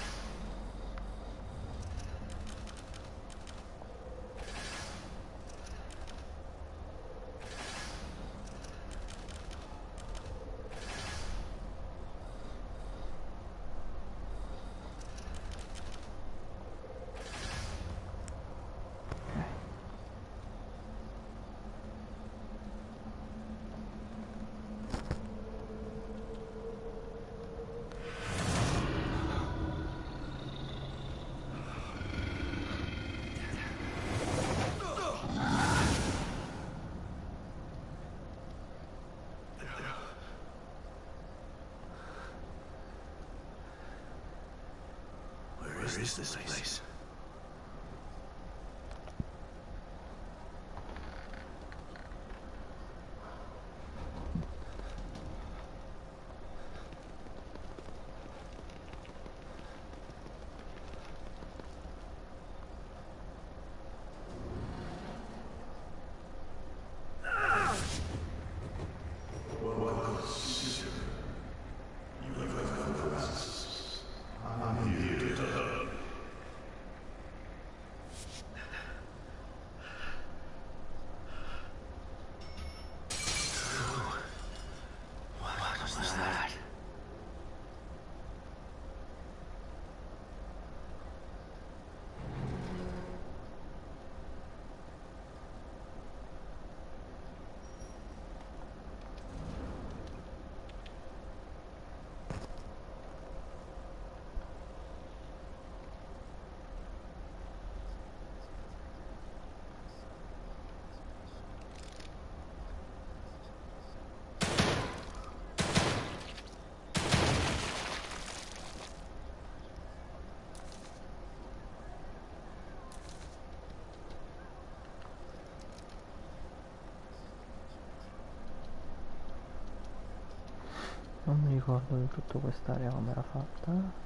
Where is this place? Non mi ricordo di tutta quest'area come era fatta.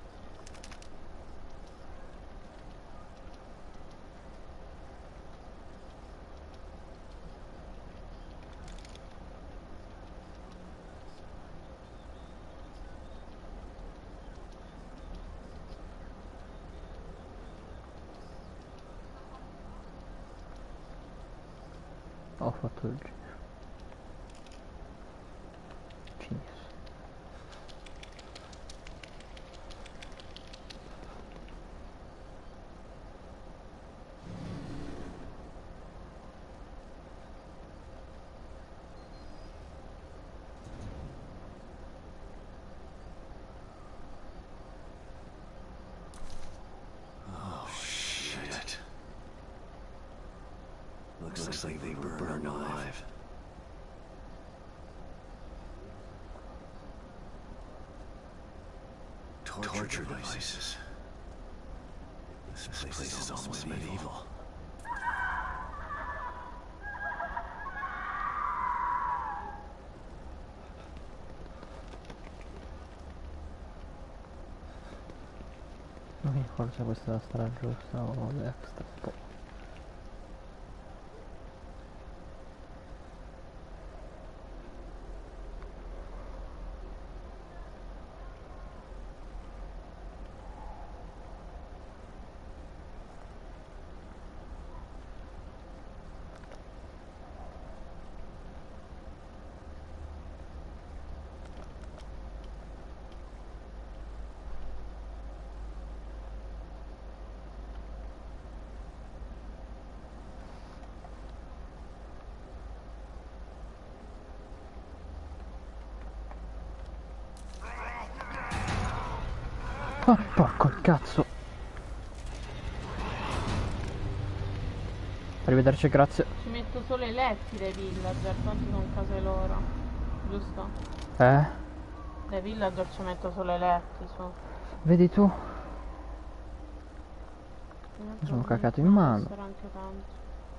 Ho fatto il giro. Genius. Looks like they were burned alive. Torture devices. This place is almost medieval. Forse questa è la strada giusta o l'extra poi. Ah, porco il cazzo. Arrivederci, grazie. Ci metto solo i letti dei villager, tanto sono case loro. Giusto? Dai villager ci metto solo i letti su. Vedi tu? Mi sono cacato in mano. Anche tanto.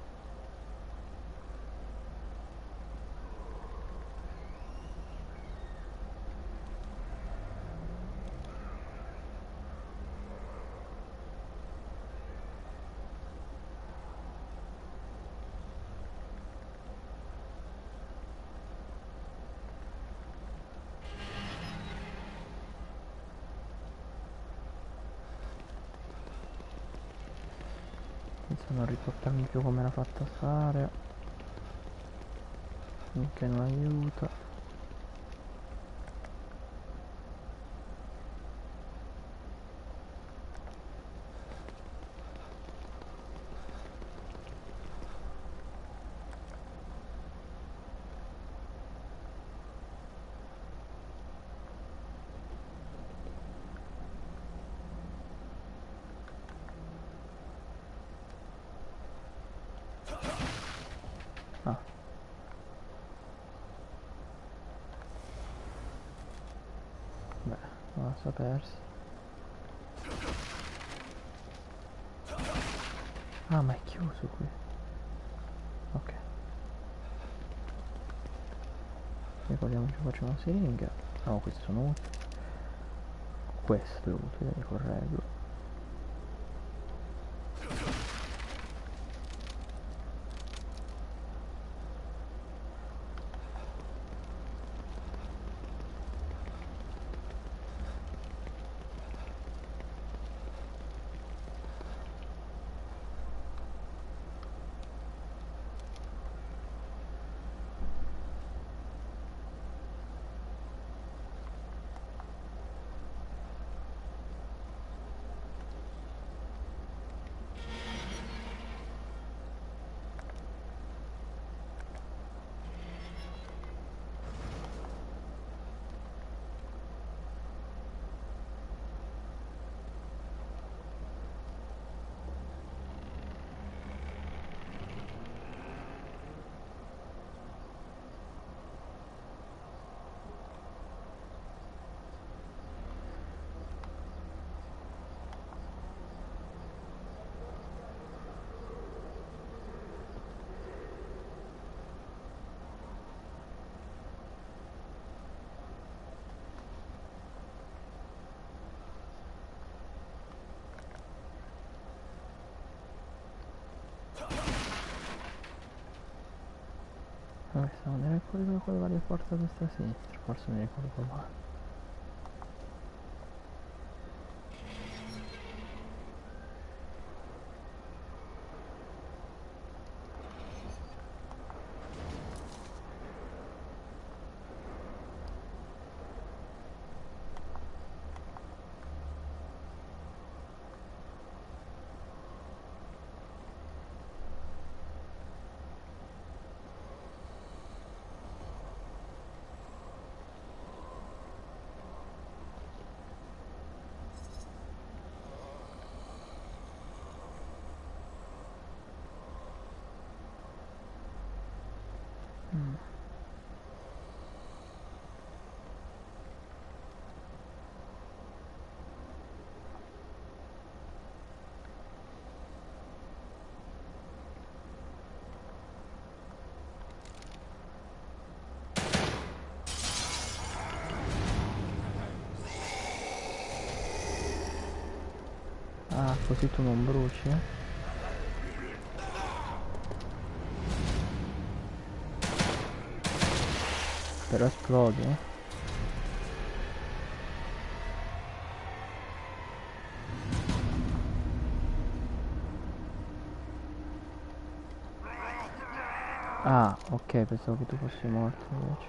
Senza non riportarmi più come era fatta stare. Finché non aiuta. Non a sapersi. Ah, ma è chiuso qui. Ok. Ricordiamoci, facciamo siringhe. Oh, questi sono utili. Questo è utile, li correggo. Dove stavo? Mi ricordo con le varie porte a destra e a sinistra, forse mi ricordo male. così tu non bruci, Però esplodi, Ah, ok, pensavo che tu fossi morto invece.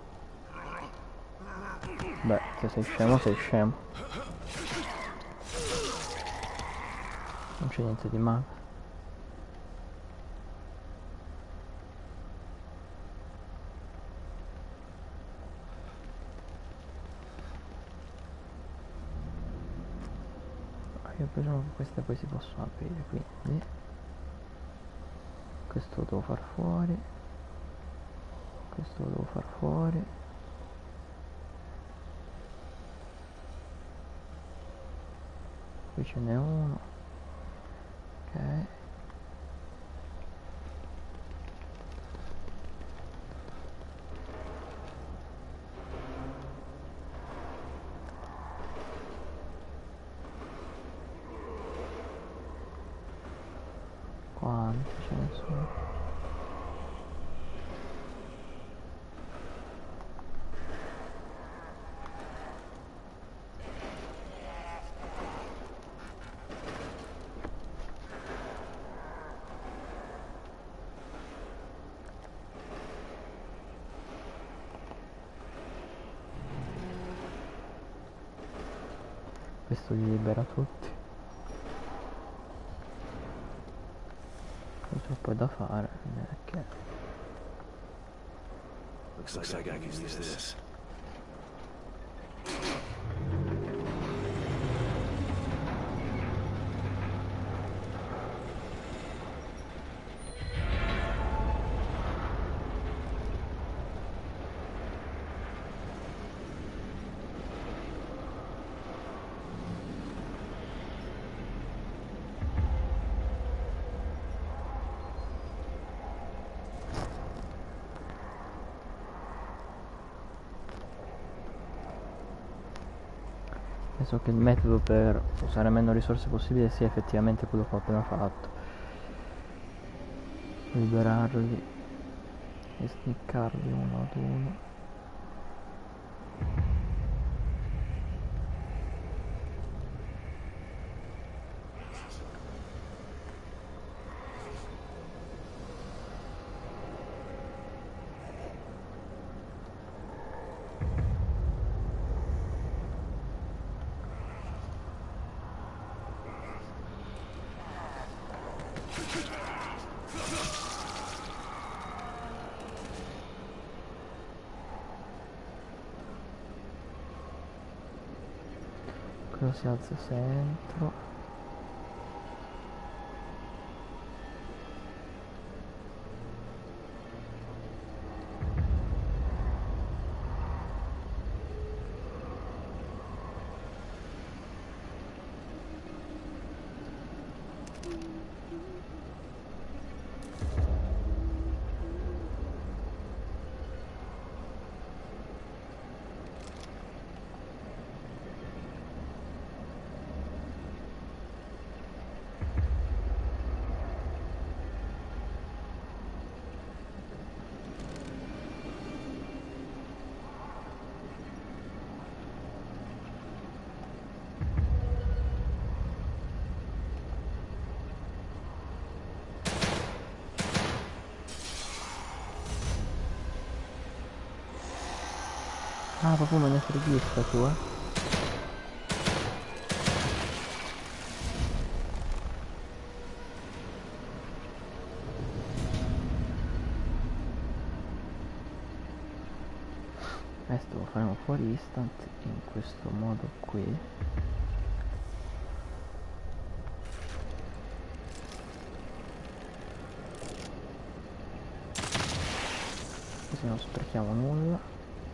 Beh, se sei scemo, sei scemo. Non c'è niente di male. Io presumo che queste poi si possono aprire, quindi questo lo devo far fuori, questo lo devo far fuori. Qui ce n'è uno, ok. Quanti ce ne sono? Questo li libera tutti. Non c'è poi da fare, non è che... Looks like I can use this. Penso che il metodo per usare meno risorse possibile sia effettivamente quello che ho appena fatto. Liberarli e sniccarli uno ad uno. Quello si alza se entro. Ah, proprio me ne freghista tu, Questo lo faremo fuori instant in questo modo qui. Così non sprechiamo nulla.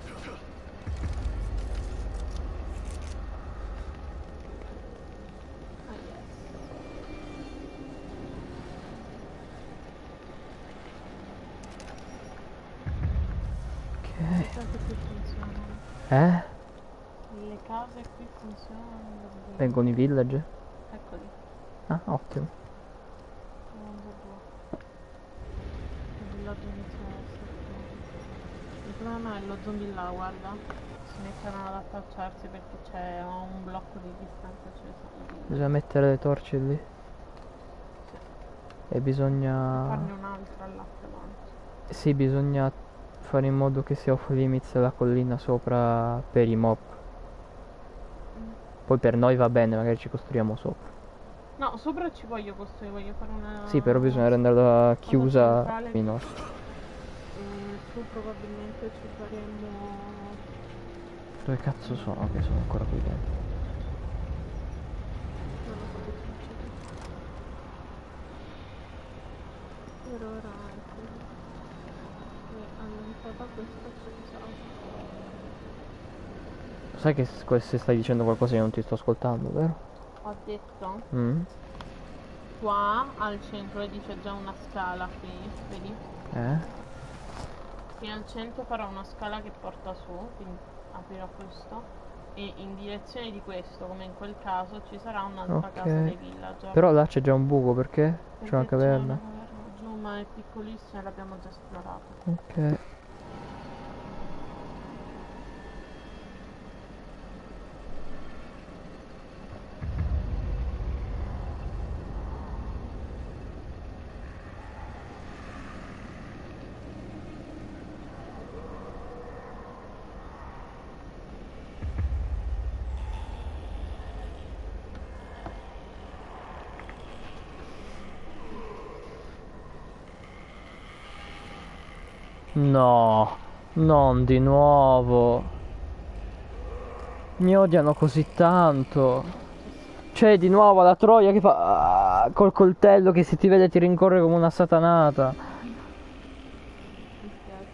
Le case qui funzionano. Le case qui funzionano. Vengono i villager? Eccoli. Ah, ottimo. Mondo 2. Il villaggio inizia a essere pieno. Il problema è lo zombie là, guarda. Si mettono ad affacciarsi perché c'è un blocco di distanza, cioè sono Bisogna mettere le torce lì. E bisogna... farne un'altra là più avanti. Sì, bisogna fare in modo che sia off limits la collina sopra per i mob. Poi per noi va bene, magari ci costruiamo sopra. No, sopra ci voglio costruire, voglio fare una... Sì, però bisogna renderla chiusa centrale. minore. Su probabilmente ci faremo... Dove cazzo sono? Che sono ancora qui dentro. Non lo so che succede. Per ora è così. E all'entrata questa c'è già. Sai che se stai dicendo qualcosa io non ti sto ascoltando, vero? Ho detto, Mm? qua al centro vedi c'è già una scala qui, vedi? Qui al centro farò una scala che porta su, quindi aprirò questo. E in direzione di questo, come in quel caso, ci sarà un'altra casa dei villager. Però là c'è già un buco, perché? C'è una Perché caverna. c'è una caverna giù, ma è piccolissima e l'abbiamo già esplorata. Ok. No, non di nuovo. Mi odiano così tanto. C'è di nuovo la troia che fa col coltello che se ti vede ti rincorre come una satanata. Mi spiace.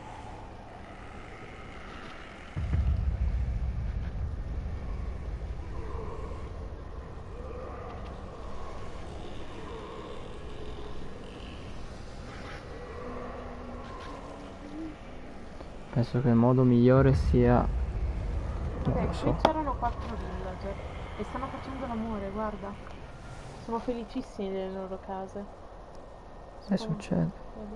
Penso che il modo migliore sia... non lo Ok, so. qui c'erano 4 villager e stanno facendo l'amore, guarda. Sono felicissimi delle loro case. Che succede? Vedi?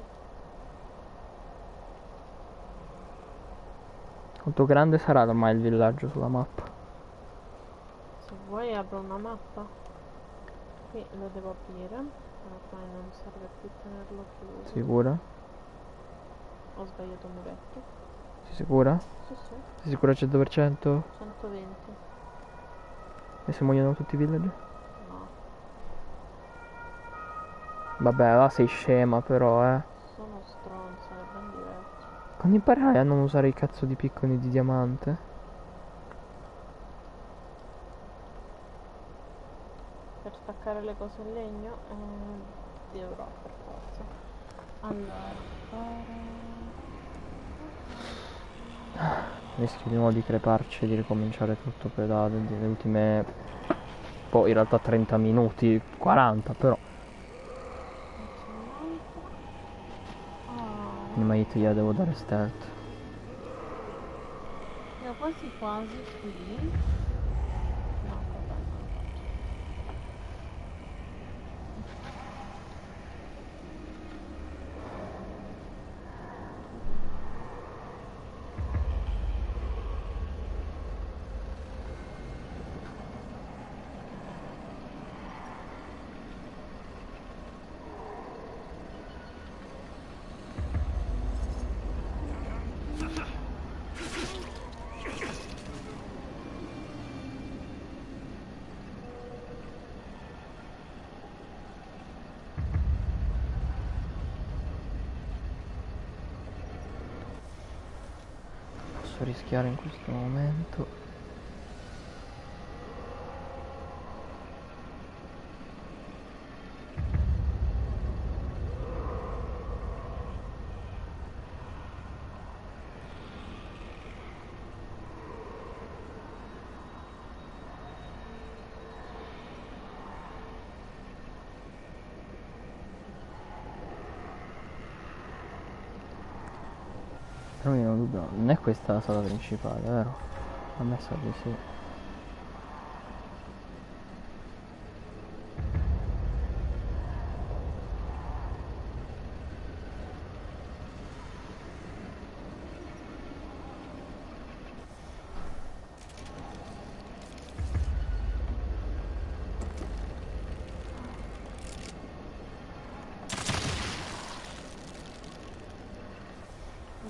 Quanto grande sarà ormai il villaggio sulla mappa? Se vuoi apro una mappa. Qui lo devo aprire. Ormai non serve più tenerlo chiuso. Sicura? Ho sbagliato un muretto. Sei sicura? Sì, sì. Sei sicura al 100%? 120. E se muoiono tutti i villager? No. Vabbè, là sei scema però, Sono stronza, è ben diverso. Quando imparerai a non usare i cazzo di piccoli di diamante? Per staccare le cose in legno dovrò per forza. Allora, Rischio di nuovo di creparci e di ricominciare tutto per le ultime... Poi in realtà 30 minuti, 40 però. Prima io gliela devo dare stealth. quasi quasi qui. No, vabbè, non lo faccio. Posso rischiare in questo momento. Però io non ho dubbio, non è questa la strada principale, vero? A me sa di sì.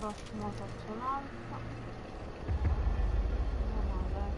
prossimo faccio un'altra. No, adesso.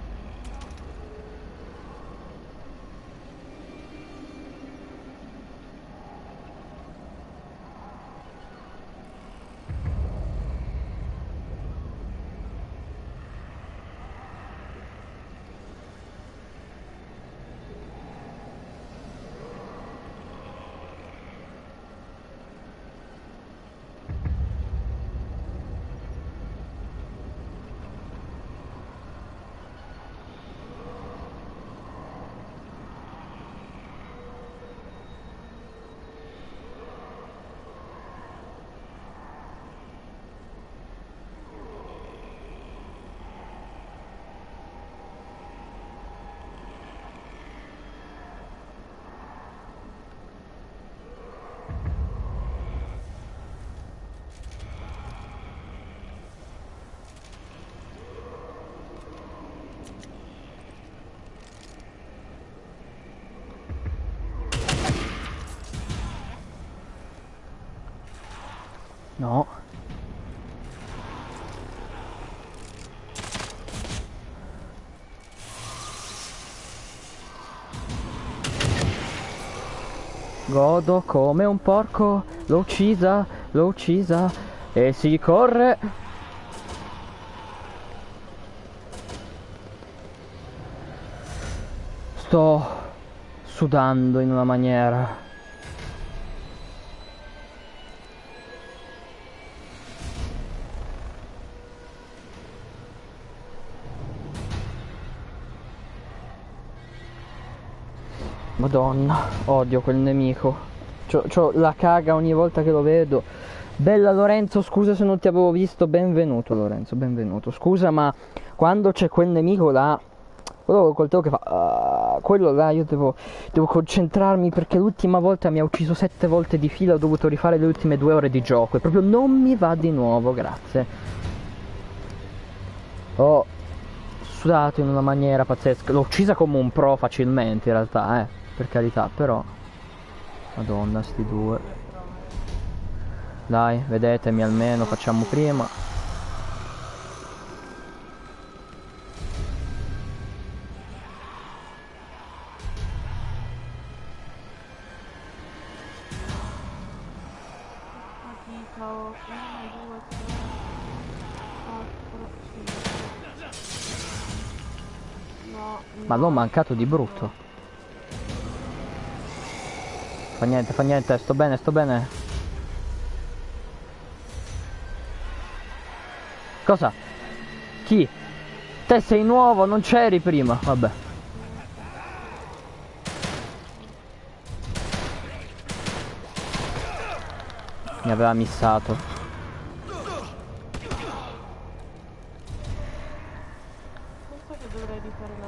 No. Godo come un porco, l'ho uccisa e si corre. Sto sudando in una maniera. Madonna, odio quel nemico. C'ho la caga ogni volta che lo vedo. Bella Lorenzo, scusa se non ti avevo visto. Benvenuto Lorenzo, benvenuto. Scusa, ma quando c'è quel nemico là, quello col coltello che fa quello là, io devo concentrarmi, perché l'ultima volta mi ha ucciso 7 volte di fila. Ho dovuto rifare le ultime 2 ore di gioco e proprio non mi va di nuovo, grazie. Ho sudato in una maniera pazzesca. L'ho uccisa come un pro facilmente in realtà, per carità, però Madonna, sti due. Dai, vedetemi almeno, facciamo prima. Matita, 1, 2, 3, 4, 5. No, Ma l'ho mancato di brutto. Fa niente, sto bene. Cosa? Chi? Te sei nuovo, non c'eri prima. Vabbè. Mi aveva missato. penso che dovrei rifare la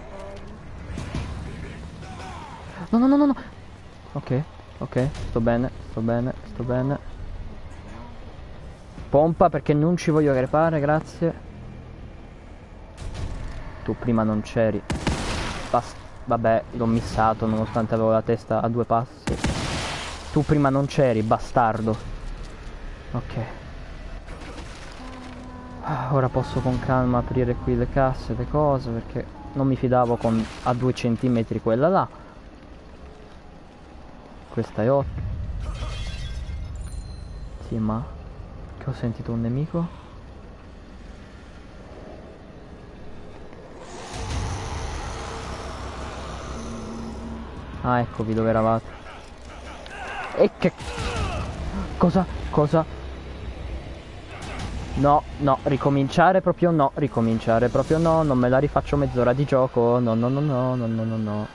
cosa. No. Ok, sto bene. Pompa perché non ci voglio crepare, grazie. Tu prima non c'eri. Vabbè, l'ho missato nonostante avevo la testa a 2 passi. Tu prima non c'eri, bastardo. Ok. Ora posso con calma aprire qui le casse, le cose, perché non mi fidavo con a 2 centimetri quella là. Questa è 8. Sì, ma che ho sentito un nemico? Ah, eccovi dove eravate. E che... Cosa? No, ricominciare proprio no, non me la rifaccio mezz'ora di gioco, no.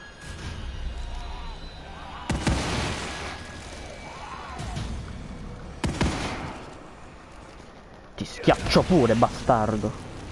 Ti schiaccio pure, bastardo.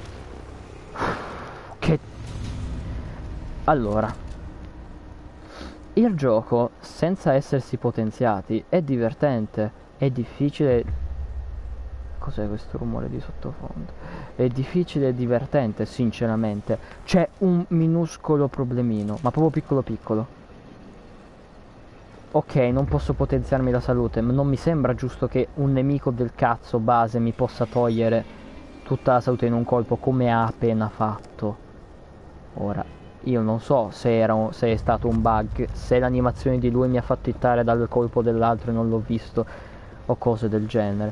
Che... Allora, il gioco, senza essersi potenziati, è divertente, è difficile... Cos'è questo rumore di sottofondo? È difficile e divertente, sinceramente. C'è un minuscolo problemino, ma proprio piccolo. Ok, non posso potenziarmi la salute, ma non mi sembra giusto che un nemico del cazzo base mi possa togliere tutta la salute in un colpo come ha appena fatto. Ora, io non so se è stato un bug, se l'animazione di lui mi ha fatto hittare dal colpo dell'altro e non l'ho visto, o cose del genere.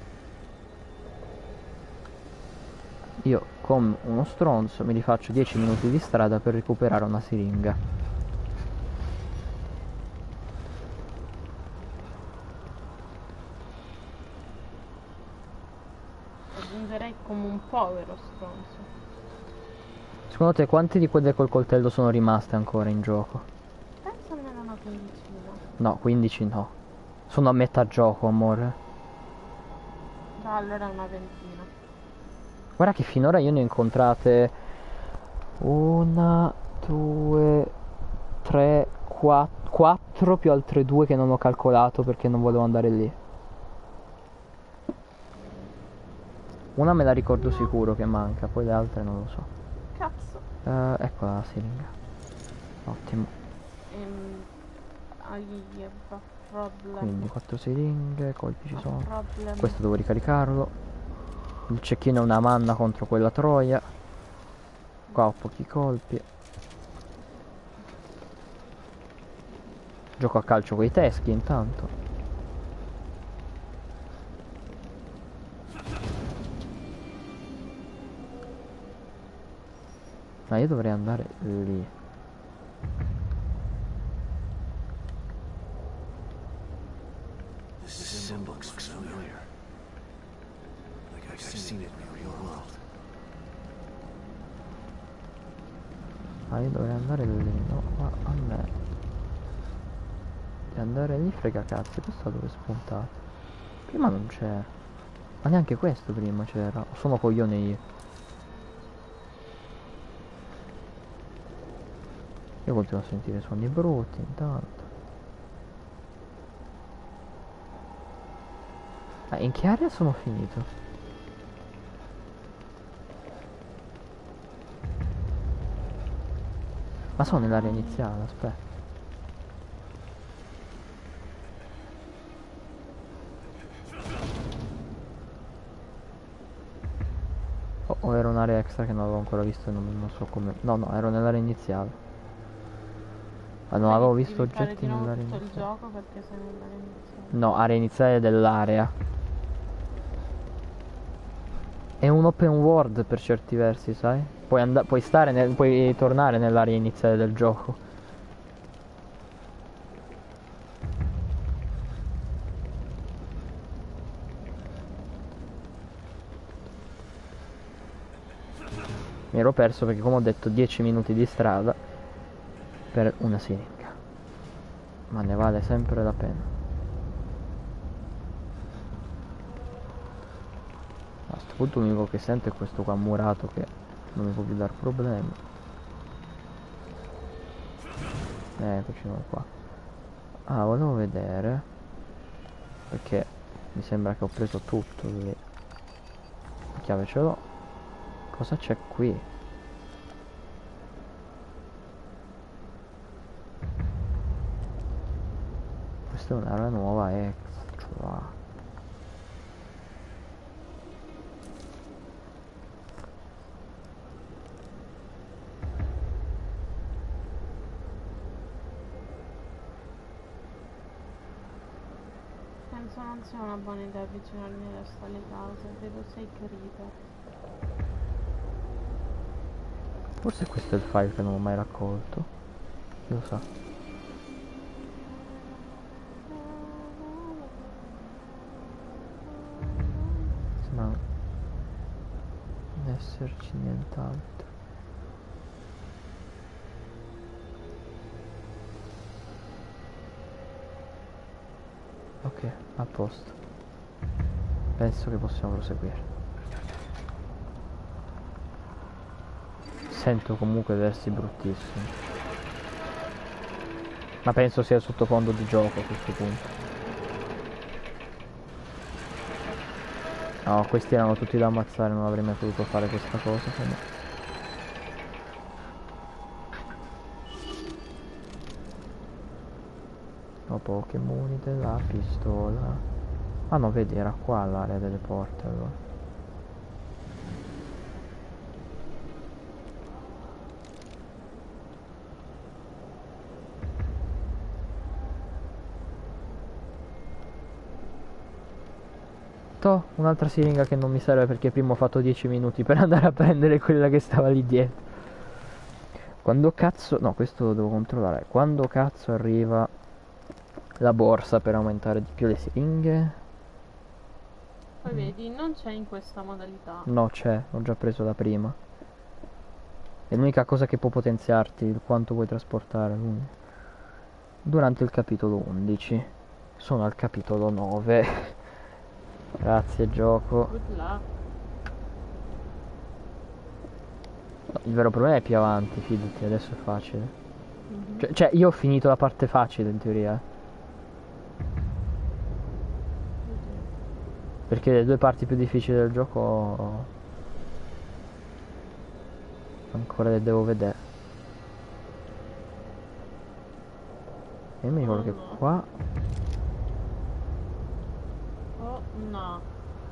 Io, come uno stronzo, mi rifaccio 10 minuti di strada per recuperare una siringa. Aggiungerei come un povero stronzo. Secondo te quanti di quelle col coltello sono rimaste ancora in gioco? Penso almeno una quindicina. No, 15 no. Sono a metà gioco, amore. Già allora una ventina. Guarda che finora io ne ho incontrate 1, 2, 3, 4 più altre 2 che non ho calcolato perché non volevo andare lì. Una me la ricordo sicuro che manca, poi le altre non lo so. Cazzo. Eccola la siringa. Ottimo. I have a problem. Quindi 4 siringhe, colpi ci sono. Problem. Questo devo ricaricarlo. Il cecchino è una manna contro quella troia. Qua ho pochi colpi. Gioco a calcio con i teschi intanto. Ma io dovrei andare lì. This symbol looks familiar. Like I've seen it in the real world. Ma io dovrei andare lì, no? Ma a me di andare lì frega cazzi, questo dove è spuntato? Prima non c'era. Ma neanche questo prima c'era. Sono coglione io. Io continuo a sentire suoni brutti intanto. Ma in che area sono finito? Ma sono nell'area iniziale, aspetta. O era un'area extra che non avevo ancora visto e non so come. No, no, ero nell'area iniziale. Ma non avevo visto Devi fare oggetti di nuovo nell'area tutto il iniziale. gioco perché sei nell'area iniziale. No, area iniziale dell'area. È un open world per certi versi, sai? Puoi tornare nell'area iniziale del gioco. Mi ero perso perché, come ho detto, 10 minuti di strada per una siringa. Ma ne vale sempre la pena. A questo punto l'unico che sento è questo qua murato che non mi può più dar problemi. Eccoci qua. Ah, volevo vedere, perché mi sembra che ho preso tutto lì. La chiave ce l'ho. Cosa c'è qui? Questa è un'area nuova extra. Penso non sia una buona idea avvicinarmi adesso alle case, vedo sei creeper. Forse questo è il file che non ho mai raccolto. Chi lo sa? Sembra non esserci nient'altro. Ok, a posto. Penso che possiamo proseguire. Sento comunque versi bruttissimi. Ma penso sia il sottofondo di gioco a questo punto. No, questi erano tutti da ammazzare, non avrei mai potuto fare questa cosa. Quindi. Ho Pokémon della pistola. Ah no, vedi, era qua l'area delle porte allora. Un'altra siringa che non mi serve perché prima ho fatto 10 minuti per andare a prendere quella che stava lì dietro. Quando cazzo... No, questo lo devo controllare. Quando cazzo arriva la borsa per aumentare di più le siringhe? Poi vedi, non c'è in questa modalità. No, c'è, l'ho già preso da prima. È l'unica cosa che può potenziarti il quanto vuoi trasportare. Durante il capitolo 11. Sono al capitolo 9. Grazie gioco. Good luck. Il vero problema è più avanti, fidati, adesso è facile. Cioè, io ho finito la parte facile in teoria. Perché le due parti più difficili del gioco ancora le devo vedere. E mi ricordo che qua... Oh no.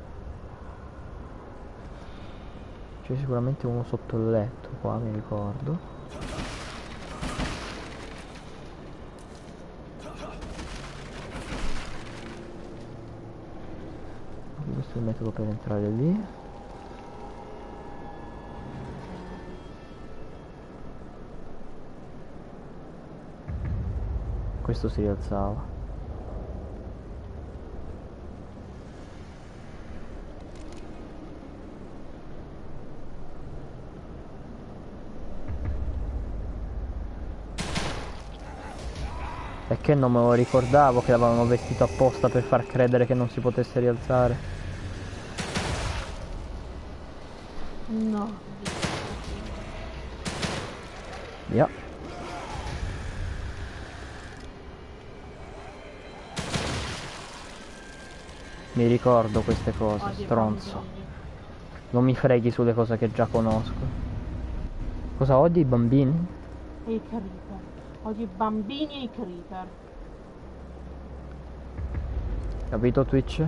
C'è sicuramente uno sotto il letto qua, mi ricordo. Questo è il metodo per entrare lì. Questo si rialzava. E che non me lo ricordavo che l'avevano vestito apposta per far credere che non si potesse rialzare. No. Via. Mi ricordo queste cose, Odio i stronzo. bambini. Non mi freghi sulle cose che già conosco. Cosa odi i bambini? E i creeper. Odio i bambini e i creeper. Capito Twitch?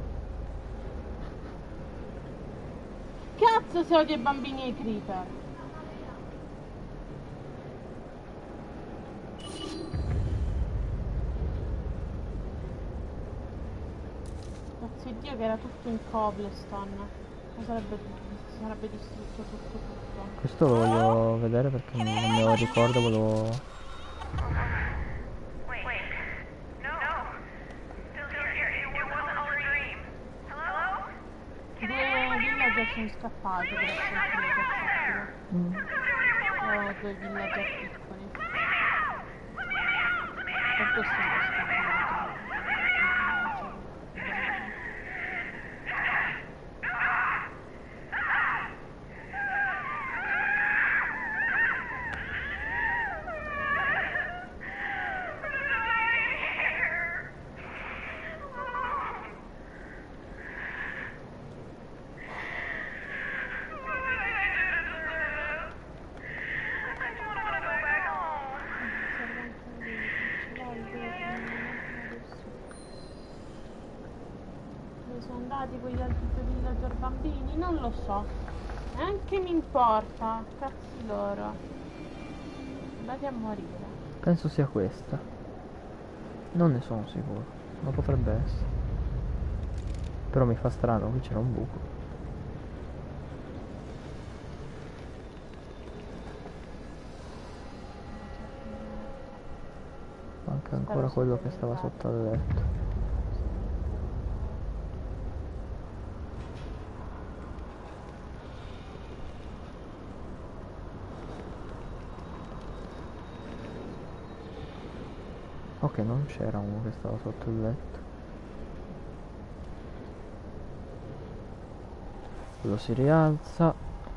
Cazzo se odio i bambini e i creeper. Grazie a Dio che era tutto in cobblestone. Sarebbe distrutto tutto. Questo lo voglio vedere perché non me lo ricordo, volevo... Due villager sono scappati per essere due villager piccoli. Per questo sono scappati. Sono andati quegli altri due villager bambini? Non lo so. Neanche mi importa. Cazzi loro. Andati a morire. Penso sia questa. Non ne sono sicuro, ma potrebbe essere. Però mi fa strano, qui c'era un buco. Manca ancora quello che stava sotto al letto. Ok, non c'era uno che stava sotto il letto. Quello si rialza.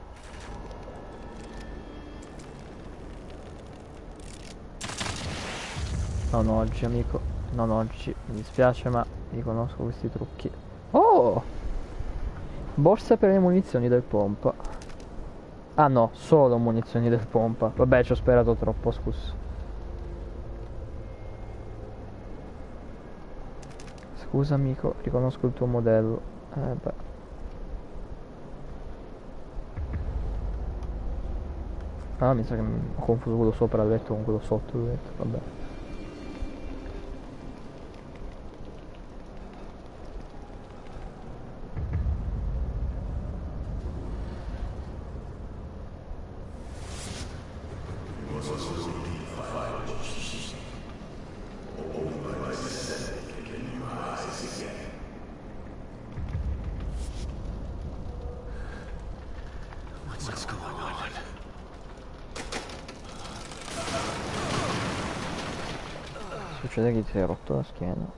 Non oggi, amico. Non oggi. Mi dispiace, ma riconosco questi trucchi. Oh! Borsa per le munizioni del pompa. Ah no, solo munizioni del pompa. Vabbè, ci ho sperato troppo, scusa. Scusa amico, riconosco il tuo modello. Beh. Ah, mi sa che ho confuso quello sopra il letto con quello sotto il letto, vabbè. What's going on? Succede che ti sei rotto la schiena.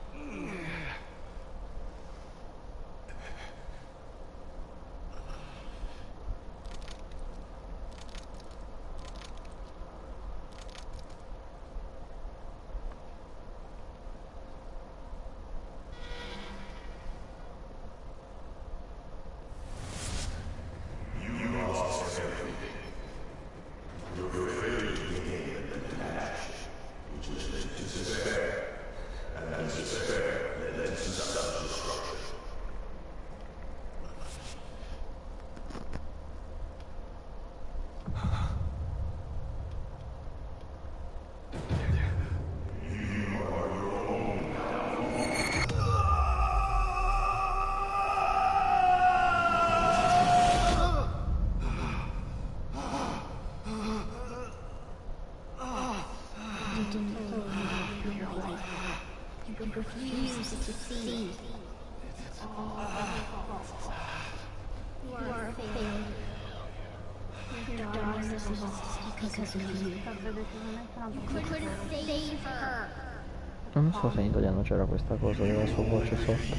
Non so se in italiano c'era questa cosa della sua voce sotto.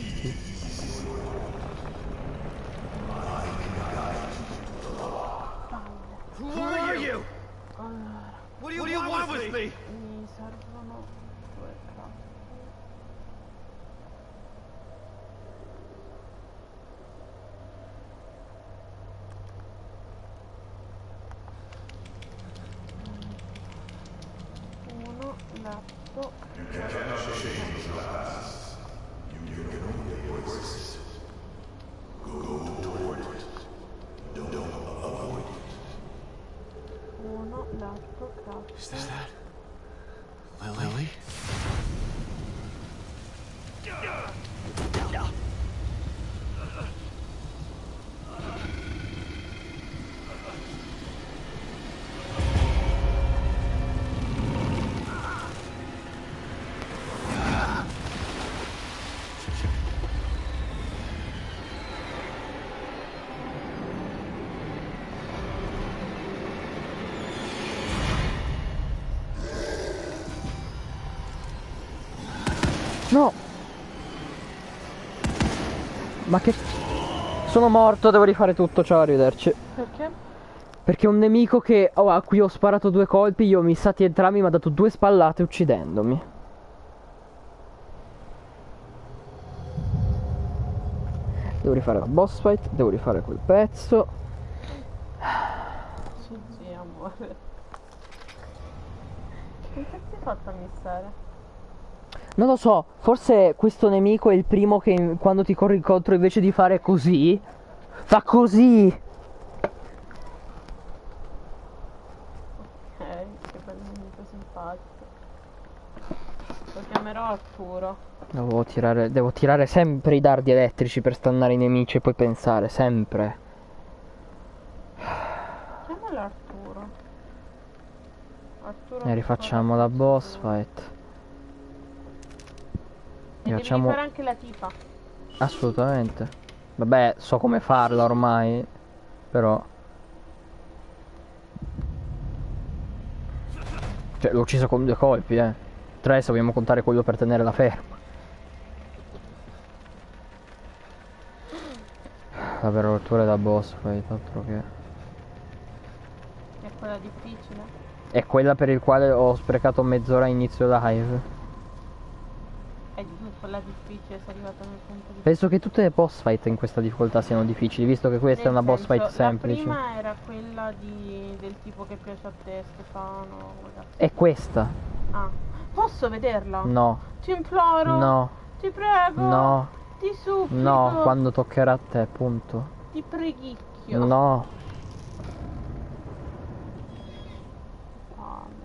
Who are you? What do you want with me? Mi servono due craft. Uno, letto. Uno, letto, craft. Is that Lily? No! Ma che... Sono morto, devo rifare tutto, ciao, arrivederci. Perché? Perché un nemico che a cui ho sparato 2 colpi, io mi sa di entrambi, mi ha dato 2 spallate uccidendomi. Devo rifare la boss fight, devo rifare quel pezzo. Sì, sì, amore. Che cazzo hai fatto a missare? Non lo so, forse questo nemico è il primo che quando ti corri incontro invece di fare così, fa così. Ok, che bel nemico simpatico. Lo chiamerò Arturo. Devo tirare sempre i dardi elettrici per stannare i nemici e poi pensare, sempre. Chiamalo Arturo. Arturo. E rifacciamo la boss fight. E devi fare anche la tipa. Assolutamente. Vabbè, so come farla ormai. Però cioè l'ho ucciso con 2 colpi, 3 se vogliamo contare quello per tenerla ferma. La vera rottura da boss fight, altro che. È quella difficile. È quella per il quale ho sprecato mezz'ora a inizio live. È quella difficile, sei arrivato nel punto di... Penso che tutte le boss fight in questa difficoltà siano difficili, visto che questa è una boss fight semplice. La prima era quella del tipo che piace a te, Stefano. È questa. Ah, posso vederla? No. Ti imploro. No. Ti prego. No. Ti supplico. No, quando toccherà a te, punto. Ti preghicchio. No. Vabbè.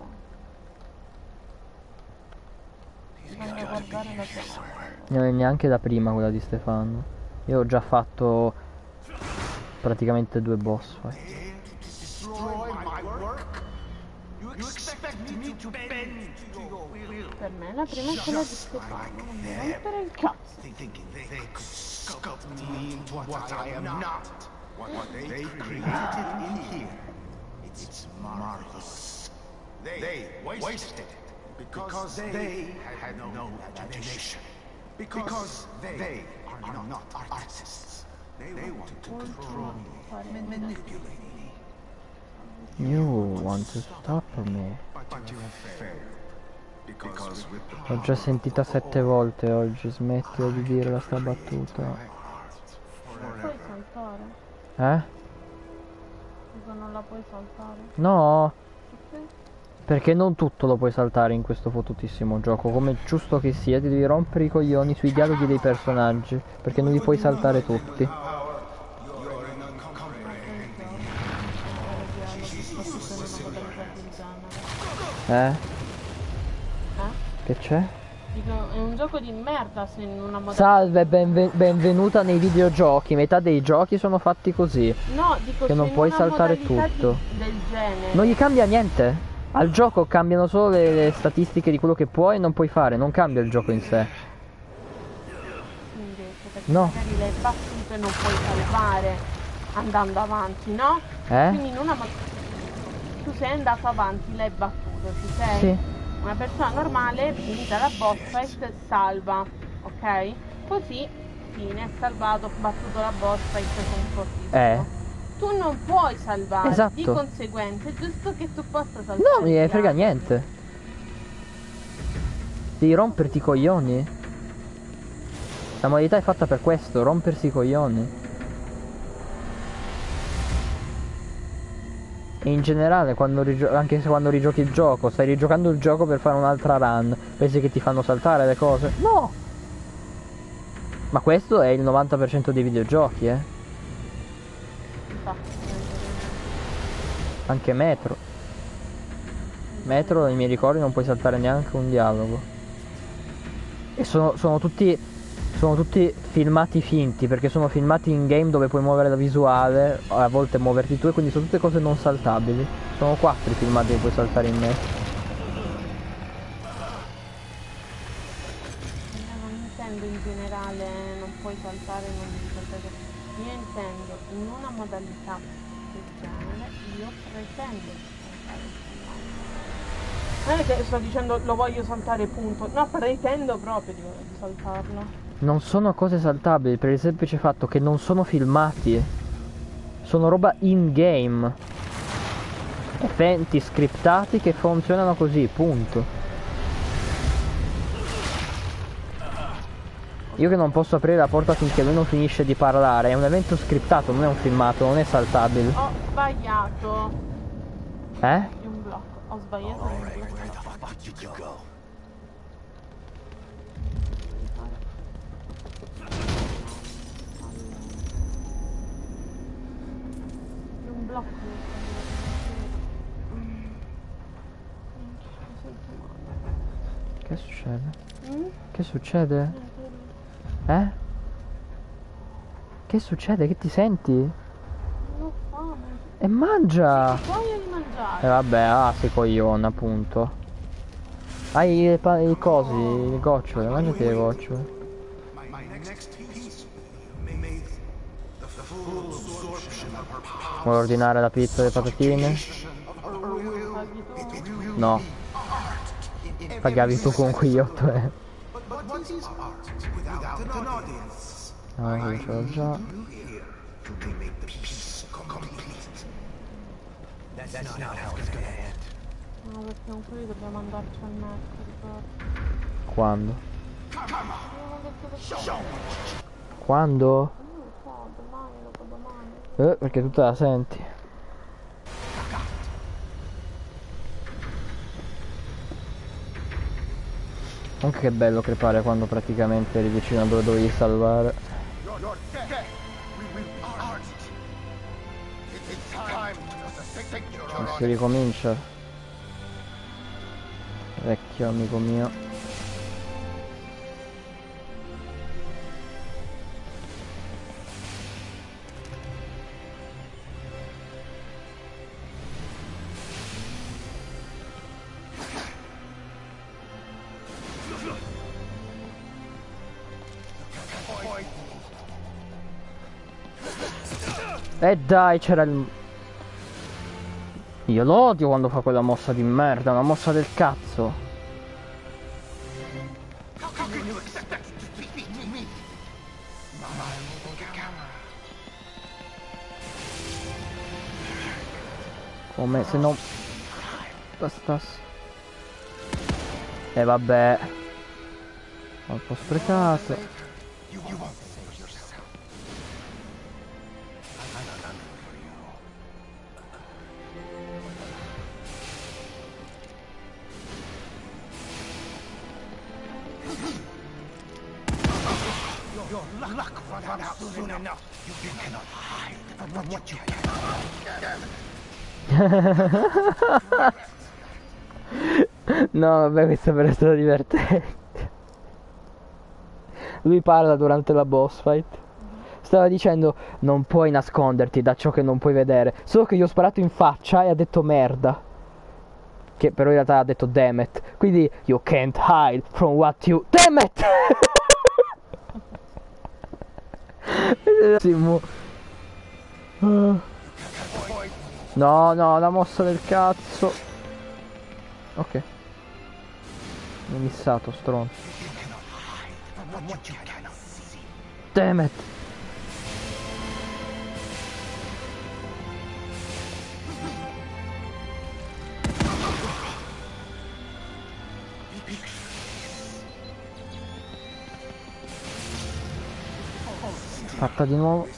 Voglio guardare la tua. Non è neanche la prima quella di Stefano. Io ho già fatto praticamente 2 boss fight. Destroy my work? You expect me to bend to your will? Per me la prima è quella di Stefano. Non mi rompere il cazzo. Thinking they could sculpt me into what I am not. What they created in here, it's marvelous. They wasted it because they had no imagination. Because they are not artists. They want to control me, manipulate me. You want to stop me. But you have failed. Because with the L'ho già sentita 7 volte oggi, smettila di dirla sta battuta. Puoi saltare? Eh? Dico, non la puoi saltare? No, Perché? perché non tutto lo puoi saltare in questo fottutissimo gioco. Come è giusto che sia, ti devi rompere i coglioni sui dialoghi dei personaggi, perché non li puoi saltare tutti. Eh? Che c'è? Dico, è un gioco di merda se in una modalità... Salve, benvenuta nei videogiochi. Metà dei giochi sono fatti così. No, dico, che se non in puoi una saltare modalità tutto. del genere. Non gli cambia niente. Al gioco cambiano solo le statistiche di quello che puoi e non puoi fare. Non cambia il gioco in sé. Invece, perché No. magari le battute non puoi salvare andando avanti, no? Eh? Quindi in una tu sei andato avanti, l'hai battuto, ci sei? Sì. Una persona normale, finita la boss fight, salva, ok? Così, fine, è salvato, battuto la boss fight, sei fortissimo. Tu non puoi salvare, Esatto. di conseguenza è giusto che tu possa salvare. No, non gli gliene frega altri. niente. Devi romperti i coglioni. La modalità è fatta per questo, rompersi i coglioni. E in generale, anche se quando rigiochi il gioco, stai rigiocando il gioco per fare un'altra run, pensi che ti fanno saltare le cose? No! Ma questo è il 90% dei videogiochi, Infatti, Anche Metro. Metro, nei miei ricordi, non puoi saltare neanche un dialogo. E sono tutti filmati finti, perché sono filmati in game dove puoi muovere la visuale, a volte muoverti tu, e quindi sono tutte cose non saltabili. Sono 4 i filmati che puoi saltare in Metro. non intendo in generale, non puoi saltare, non devi saltare. Io intendo in una modalità del genere, io pretendo di saltare. Non è che sto dicendo lo voglio saltare punto, no, pretendo proprio di saltarlo. Non sono cose saltabili per il semplice fatto che non sono filmati. Sono roba in game. Eventi scriptati che funzionano così, punto. Io che non posso aprire la porta finché lui non finisce di parlare. È un evento scriptato, non è un filmato, non è saltabile. Ho sbagliato Eh? di un blocco, ho sbagliato di un blocco. Di un blocco. Che succede? Mm? Che succede? Eh? Che succede? Che ti senti? Non ho fame. E mangia! Voglia di mangiare. E vabbè, sei coglione, appunto. Hai i cosi, le gocciole, mangiati le gocciole. My next piece made the full absorption of her power. Vuoi ordinare la pizza e le patatine? Of her will. It will No. Pagavi tu con quegli 8 euro. But what is art without an audience? Ah, quello ce l'ho già. You here to make the piece complete. That's not how it's gonna end. No, perché con quelli dobbiamo andarci al mercato, ricordo. Quando? Abbiamo detto che Quando? non lo so, domani, dopodomani. Perché tu te la senti. Anche che bello crepare quando praticamente eri vicino a dove dovevi salvare. You're dead. We aren't. It's time to take your E si ricomincia. Vecchio amico mio. E dai, c'era il... Io lo odio quando fa quella mossa di merda, una mossa del cazzo. How can you expect to defeat me? Come se non bastasse. E vabbè. Un po' sprecato. You won't save yourself. Your luck runs out soon enough. You cannot hide from what you No, vabbè, questa però è stata divertente. Lui parla durante la boss fight. Stava dicendo non puoi nasconderti da ciò che non puoi vedere. Solo che gli ho sparato in faccia e ha detto merda. Che però in realtà ha detto damn it. Quindi you can't hide from what you... Damn it! No, no, la mossa del cazzo. Ok. Mi ho missato, stronzo. Damn it. Fatta di nuovo.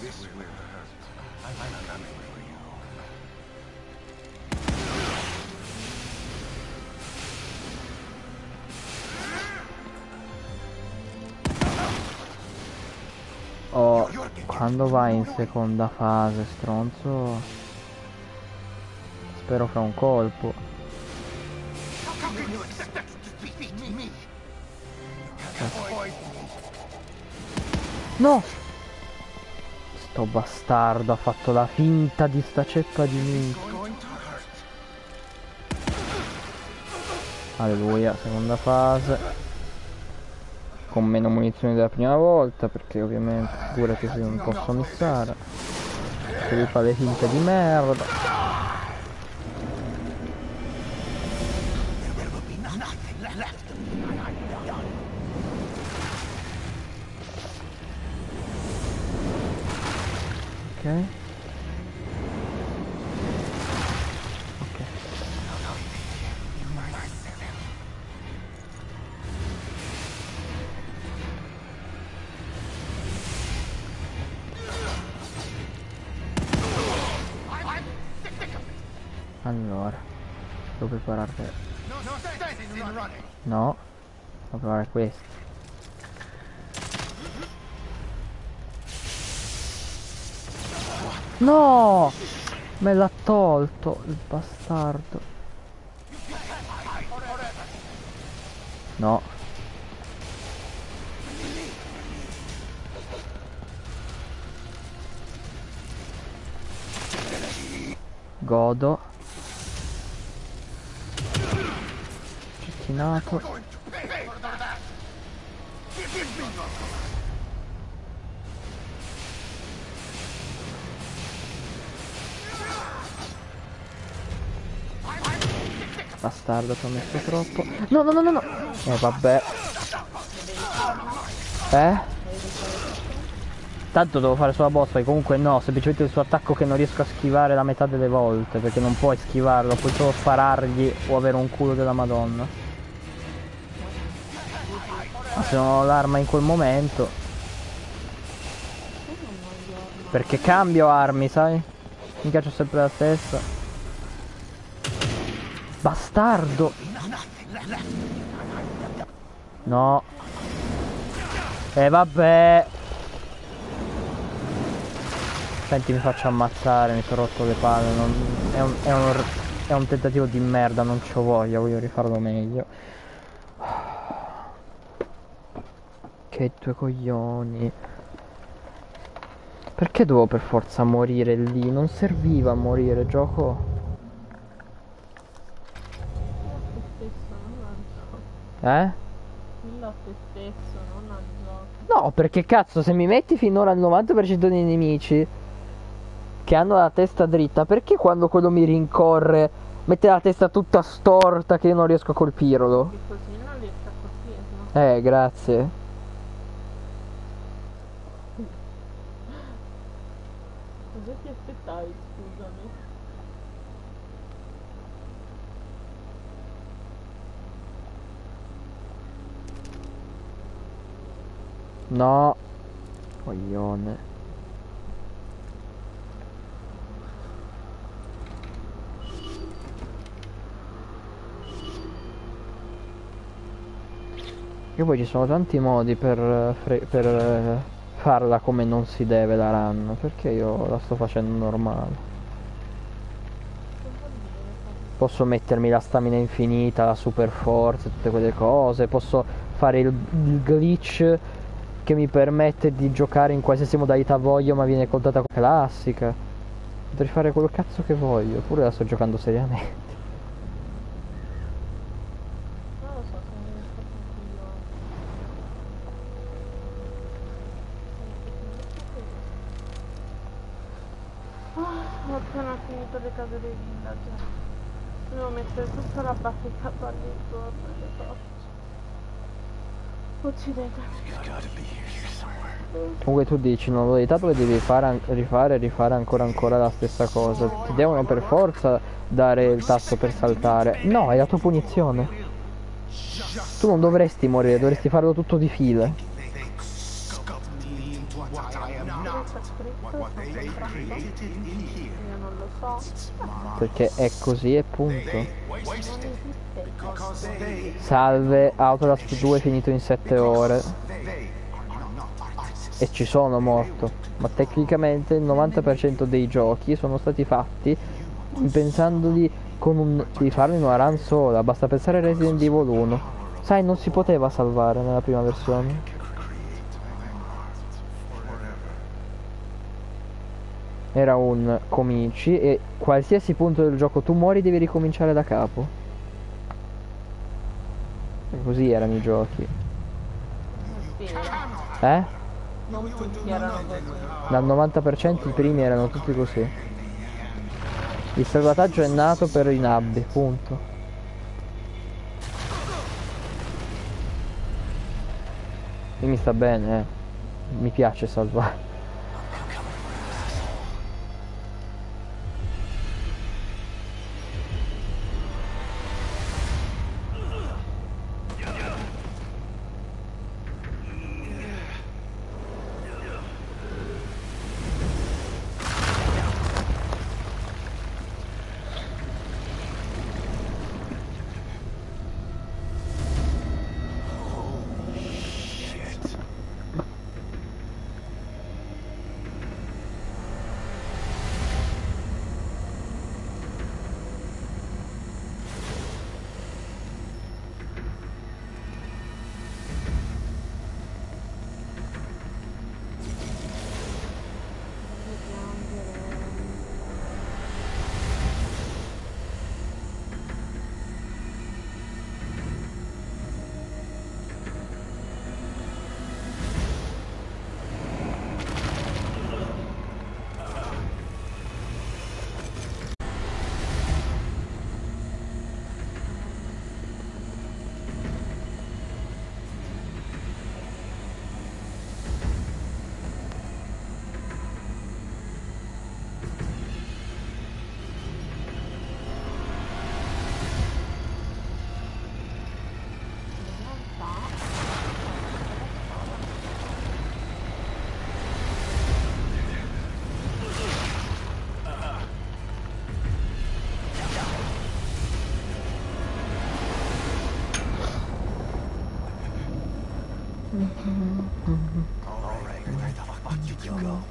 Oh, quando vai in seconda fase, stronzo, spero fra un colpo. No! Sto bastardo ha fatto la finta di sta ceppa di minchia. Alleluia, seconda fase. Con meno munizioni della prima volta, perché ovviamente figurati se non posso missare. Se lui fa le finte di merda. Ok. Ok. Allora, devo preparare. No, devo preparare questo. No! Me l'ha tolto il bastardo. No. Godo. Cecchinato. Bastardo, ti ho messo troppo. No, no, no, no, no. Vabbè. Tanto devo fare sulla boss fight. Comunque no, semplicemente il suo attacco che non riesco a schivare la metà delle volte. Perché non puoi schivarlo, puoi solo sparargli o avere un culo della Madonna. Ma se non ho l'arma in quel momento. Perché cambio armi, sai? Mica c'ho sempre la stessa. Bastardo! No. E vabbè. Senti, mi faccio ammazzare, mi sono rotto le palle. È un tentativo di merda, non c'ho voglia, voglio rifarlo meglio. Che due coglioni. Perché dovevo per forza morire lì? Non serviva morire, gioco. Eh? Dillo a te stesso, non al gioco. No, perché cazzo, se mi metti finora il 90% dei nemici che hanno la testa dritta, perché quando quello mi rincorre mette la testa tutta storta che io non riesco a colpirlo? Che così non riesco a colpirlo. Grazie. Cosa ti aspettavi, scusami? No. Coglione. E poi ci sono tanti modi per farla come non si deve la run. Perché io la sto facendo normale? Posso mettermi la stamina infinita, la super forza, tutte quelle cose. Posso fare il glitch che mi permette di giocare in qualsiasi modalità voglio, ma viene contata come classica. Potrei fare quello cazzo che voglio, eppure la sto giocando seriamente. Non lo so, sono diventato ho appena finito le case dei villager. Devo mettere tutta la barricata lì intorno e le faccio. Uccidetemi. Comunque tu dici una modalità dove devi rifare ancora la stessa cosa. Ti devono per forza dare il tasto per saltare. No, è la tua punizione. Tu non dovresti morire, dovresti farlo tutto di fila. Io non lo so. Perché è così e punto. Non esiste. Salve, Outlast 2 finito in 7 ore. E ci sono morto. Ma tecnicamente il 90% dei giochi sono stati fatti pensandoli di farlo in una run sola. Basta pensare a Resident Evil 1. Sai, non si poteva salvare nella prima versione. Era un cominci e qualsiasi punto del gioco tu muori devi ricominciare da capo. E così erano i giochi. Non tutti erano così. Dal 90% i primi erano tutti così. Il salvataggio è nato per i nabbi, punto. E mi sta bene, mi piace salvare. Alright, where the fuck did you go?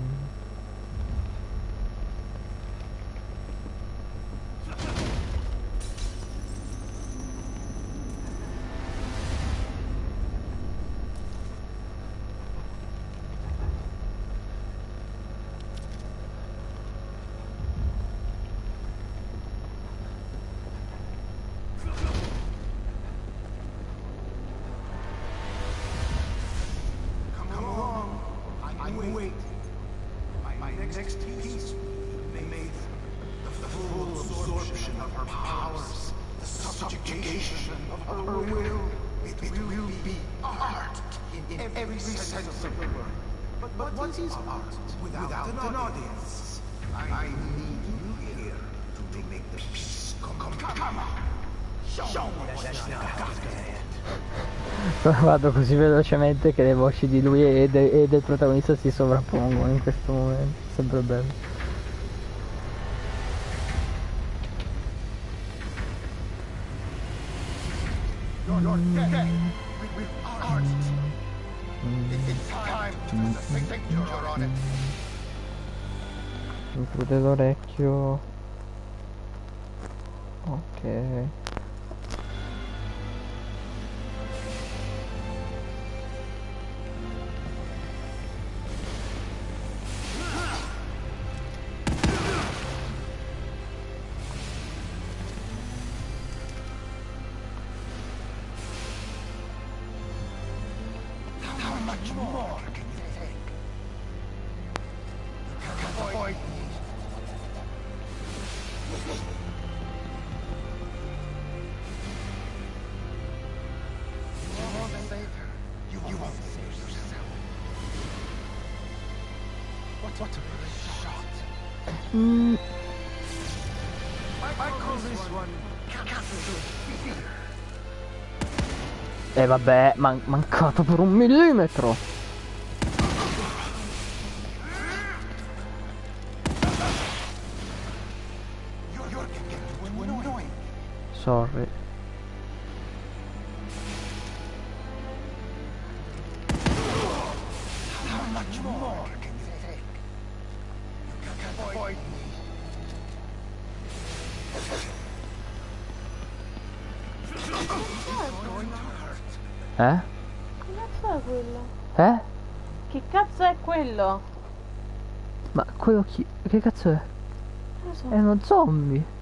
Come along. I wait. My next piece made the full absorption of her powers, the subjugation of her will. It will be art in every sense of the word. But what is art without an audience? I need you here to make the piece come on. Show me that's not how it's gonna end. Vado così velocemente che le voci di lui e del protagonista si sovrappongono in questo momento. Sempre bello. You're dead. With art. It's time to put the signature on it. Mi prude l'orecchio. Ok. How much more can you take? You can avoid me. You won't save her. You won't save yourself. What a shot. I call this one capital fear. E vabbè, mancato per 1 millimetro. You're getting too annoying. Sorry. How much more can you take? You can avoid me. It's going to hurt. Eh? Che cazzo è quello? Eh? Che cazzo è quello? Ma quello chi... Che cazzo è? Non lo so, È uno zombie. è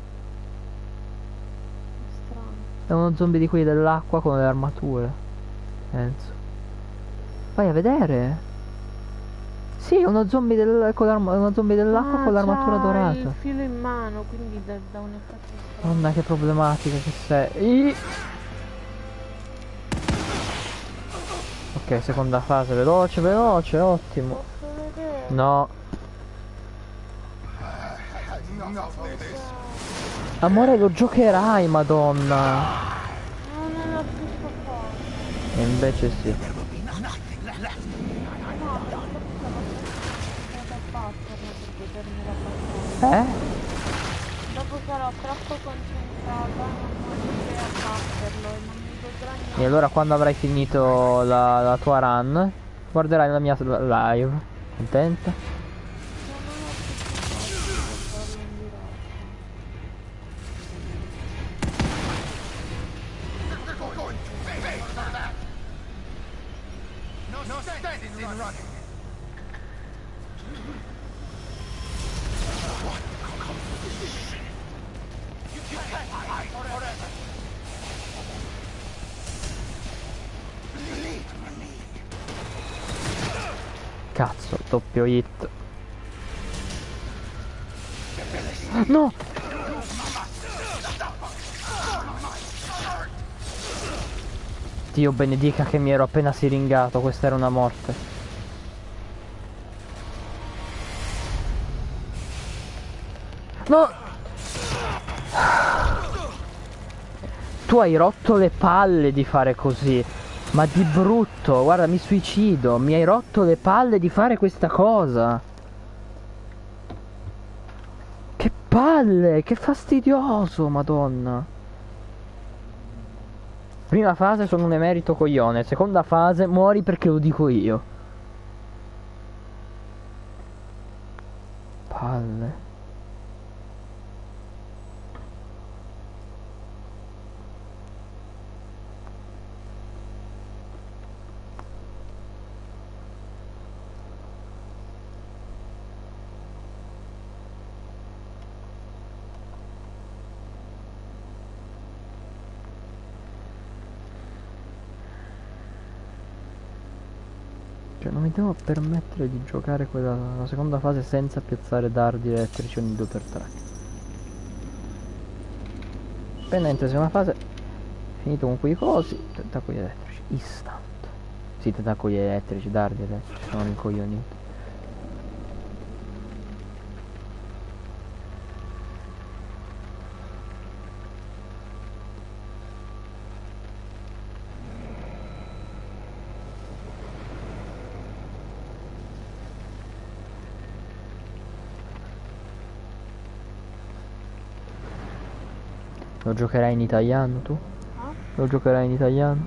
strano. È uno zombie di quelli dell'acqua con le armature. Penso. Vai a vedere. Sì, è uno zombie uno zombie dell'acqua con l'armatura c'ha dorata. il filo in mano, quindi da un effetto strano. Madonna che problematica che sei. Ok, seconda fase, veloce, veloce, ottimo. Posso vedere? No. Enough of this. Amore, lo giocherai, madonna. Non è lo stesso cosa. E invece sì. Dopo sarò troppo concentrata, non riuscirò a batterlo e non mi potrà niente. E allora quando avrai finito la tua run, guarderai la mia live. Contenta? They're going to pay for that. No sense in running. You can't hide forever. Leave me. Cazzo, doppio hit. No! Dio benedica che mi ero appena siringato, questa era una morte. No! Tu hai rotto le palle di fare così. Ma di brutto, guarda, mi suicido. Mi hai rotto le palle di fare questa cosa. Che palle, che fastidioso, madonna. Prima fase sono un emerito coglione, seconda fase muori perché lo dico io. Palle. Cioè non mi devo permettere di giocare quella la seconda fase senza piazzare dardi elettrici ogni 2x3. Appena entra in seconda fase, finito con quei cosi, tentacoli elettrici, instant. Sì, tentacoli elettrici, dardi elettrici, sono rincoglioniti. Lo giocherai in italiano tu? Lo giocherai in italiano?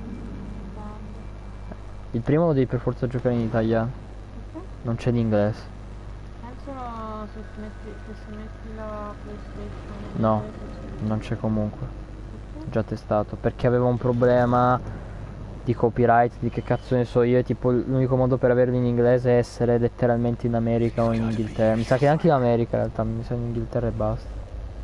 Il primo lo devi per forza giocare in italiano. Non c'è l'inglese. Penso se metti la PlayStation. No, non c'è comunque. Già testato. Perché avevo un problema di copyright, di che cazzo ne so io, e tipo l'unico modo per averlo in inglese è essere letteralmente in America o in Inghilterra. Mi sa che anche in America in realtà, mi sa in Inghilterra e basta.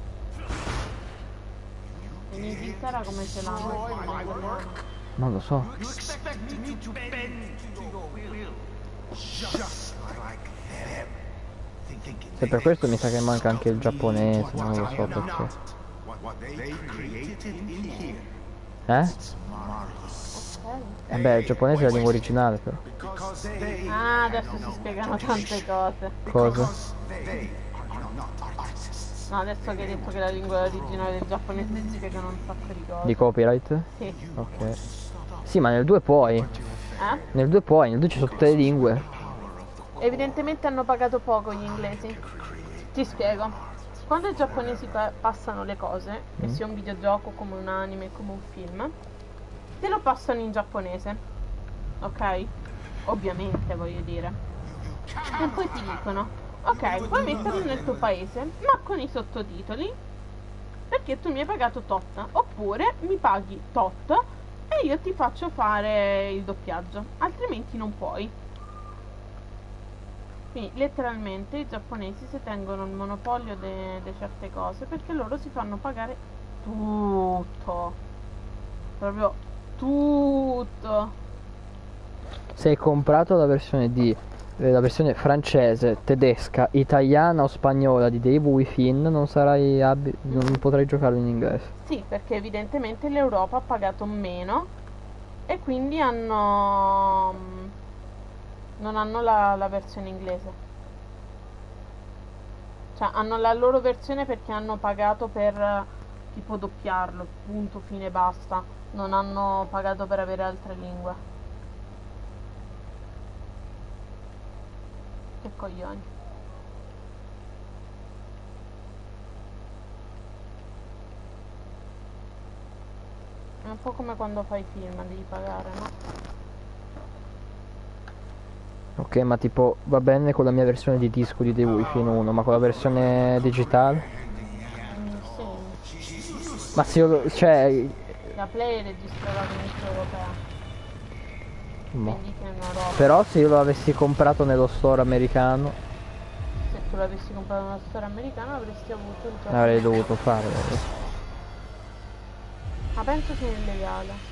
In Inghilterra come ce l'hanno? Non lo so. You expect me to bend to your will, just like them. Thinking Se per questo mi sa che manca anche il giapponese, non lo so perché. what they created in here. Eh? Marvelous. Eh beh, il giapponese è la lingua originale però. Because they Ah, adesso si spiegano tante cose. Cosa? they are not artists. No, adesso che hai detto che la lingua originale del giapponese si spiegano un sacco di cose. Di copyright? Sì. Ok. Sì, ma nel 2 puoi. Eh? Nel 2 puoi, nel 2 ci sono tutte le lingue. Evidentemente hanno pagato poco gli inglesi. Ti spiego. Quando i giapponesi passano le cose, che sia un videogioco, come un anime, come un film, te lo passano in giapponese. Ok? Ovviamente, voglio dire. E poi ti dicono, ok, puoi metterlo nel tuo paese, ma con i sottotitoli, perché tu mi hai pagato tot. Oppure mi paghi tot e io ti faccio fare il doppiaggio, altrimenti non puoi. Quindi letteralmente i giapponesi si tengono il monopolio di certe cose perché loro si fanno pagare tutto, proprio tutto. Se hai comprato la versione la versione francese, tedesca, italiana o spagnola di Devil Within, non potrai giocarlo in inglese. Sì, perché evidentemente l'Europa ha pagato meno e quindi non hanno la versione inglese. Cioè hanno la loro versione perché hanno pagato per tipo doppiarlo, punto, fine, basta. Non hanno pagato per avere altre lingue. Che coglioni. È un po' come quando fai film, devi pagare, no? Ok, ma tipo va bene con la mia versione di disco di The Within 1, ma con la versione digitale? Sì. Ma se io cioè. La Play è registrata all'inizio europea. Quindi che in Europa. Però se io l'avessi comprato nello store americano Se tu l'avessi comprato in una store americana avresti avuto il gioco. avrei dovuto farlo. Ma penso sia illegale.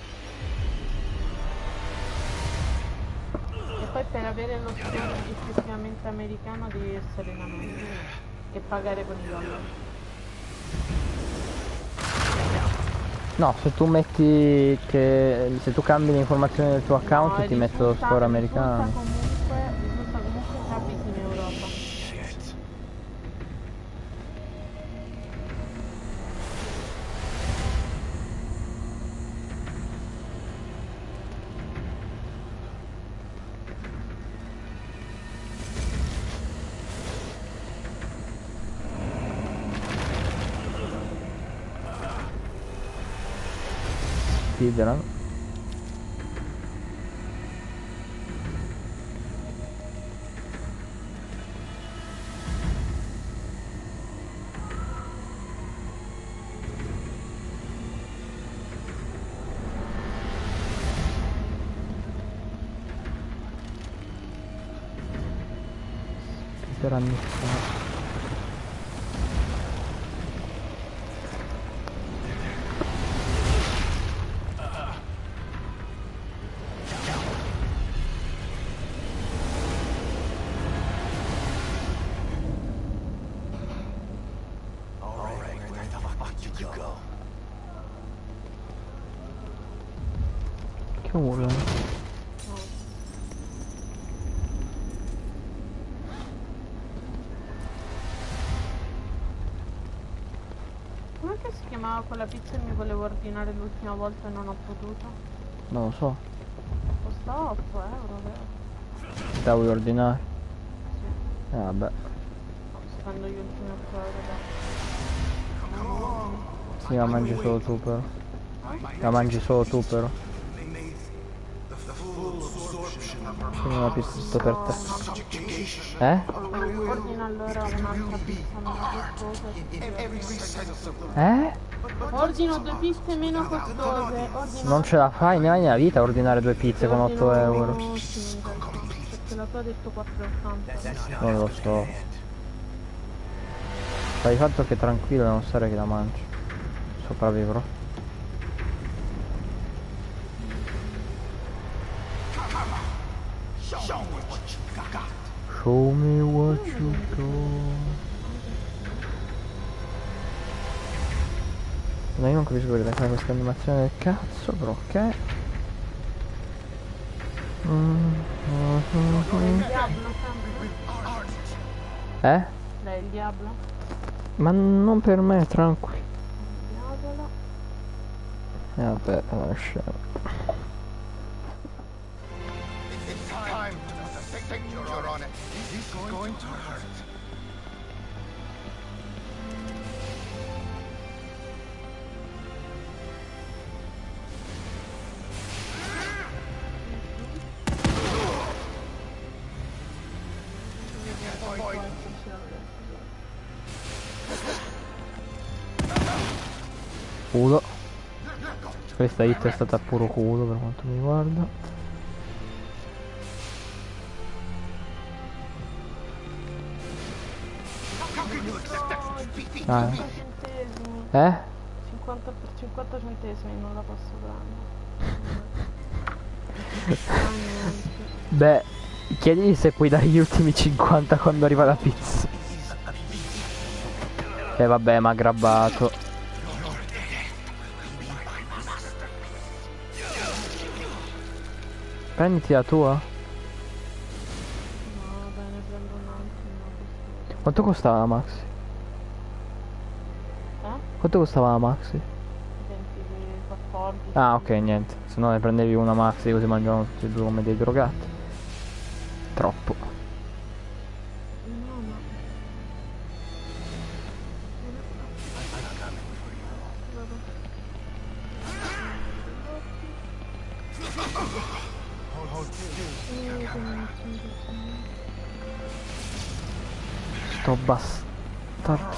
E poi per avere lo store effettivamente americano devi essere in America e pagare con i dollari. No, se tu metti che se tu cambi le informazioni del tuo account No, ti mette lo store americano. Risulta comunque che abiti in Europa. Speedrun. per annizzare. Che urla? Come che si chiamava quella pizza che mi volevo ordinare l'ultima volta e non ho potuto? Non lo so. Costava 8 euro, vero? Te la vuoi ordinare? Sì. Vabbè. Spendo gli ultimi 8 euro da... Sì, la mangi solo tu però. La mangi solo tu però. Quindi una pizza tutta per te. Eh? Ordina allora un'altra pizza meno costosa. Eh? Ordino 2 pizze meno costose. Non ce la fai mai nella vita a ordinare 2 pizze con 8 euro. Perché la tua ha detto 4,80. Non lo so. Sta di fatto che tranquillo non stare che la mangi. Sopravvivrò. Show me what you got. No, io non capisco perché fare questa animazione del cazzo, però ok. Il diavolo sempre. Eh? Lei è il diavolo? Ma non per me, tranquillo. Diavolo. Vabbè, lasciamo. It's time to take your on it. He's going to hurt. Culo. Questa hit è stata puro culo per quanto mi riguarda. Ah. 50 centesimi. 50 per 50 centesimi non la posso prendere. Beh, chiedigli se puoi dare gli ultimi 50 quando arriva la pizza. E vabbè, mi ha grabbato. Prenditi la tua? No, bene, prendo un altro. Quanto costava la Maxi? Quanto costava la Maxi? 14. Ah, ok, niente. Se no ne prendevi una Maxi così mangiavano tutti e due come dei drogati. Troppo. Sto bastardo.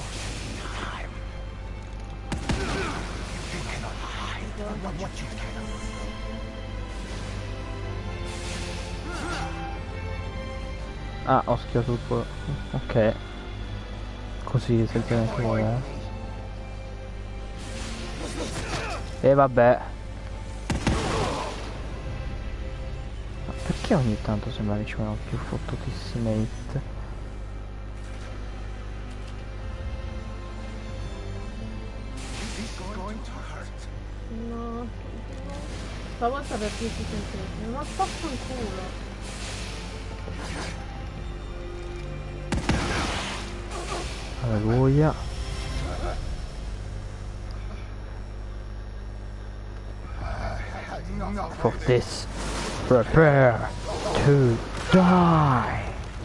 Ah, ho schiato il culo. Ok. Così semplicemente vuole. E vabbè. Ma perché ogni tanto sembra che ci siano più fottutissime hit? No. Stavolta per 10 centesimi. Ma spacco il culo. Alleluia. For this, prepare to die.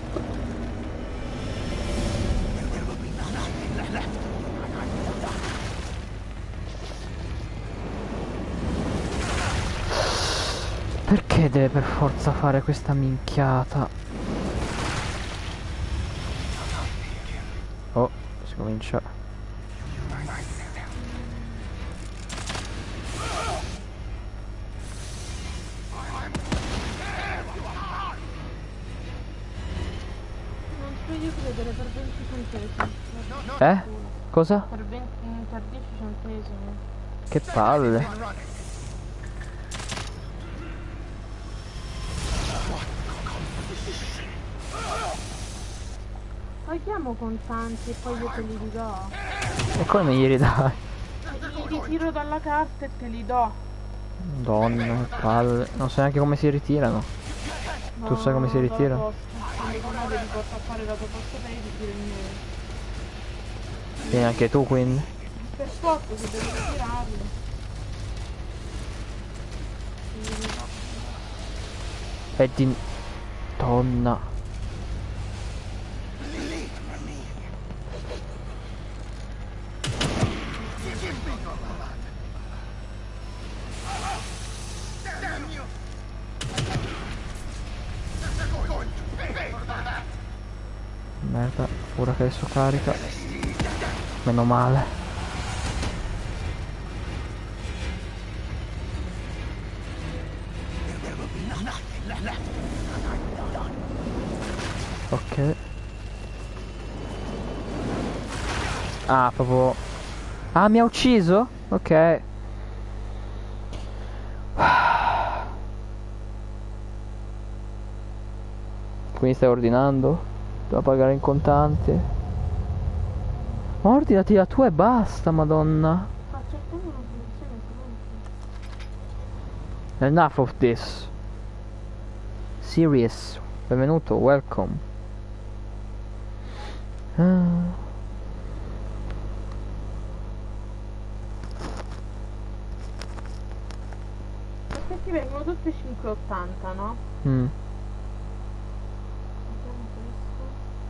Perché deve per forza fare questa minchiata? Oh, si comincia. Non voglio credere per 20 centesimi. Cosa? Per 10 centesimi. Che palle. Paghiamo contanti e poi io te li ridò. E come glieli dai? Li tiro dalla carta e te li do. Madonna, che palle. Non so neanche come si ritirano. Tu sai come si ritirano? Quando tu devi portare a fare la tua posta pay di tiro il mio. Vieni anche tu quindi. Per forza se devi ritirarli. E di... Donna. Merda, ora che adesso carica. Meno male. Ok. Ah, proprio... Ah, mi ha ucciso? Ok. Quindi stai ordinando? Da pagare in contanti? Ma ordinati la tua e basta, madonna. Sto cercando una soluzione pronta. Enough of this. Serious. Benvenuto, welcome. Questi vengono tutti 5,80, no? Mm. Vediamo questo.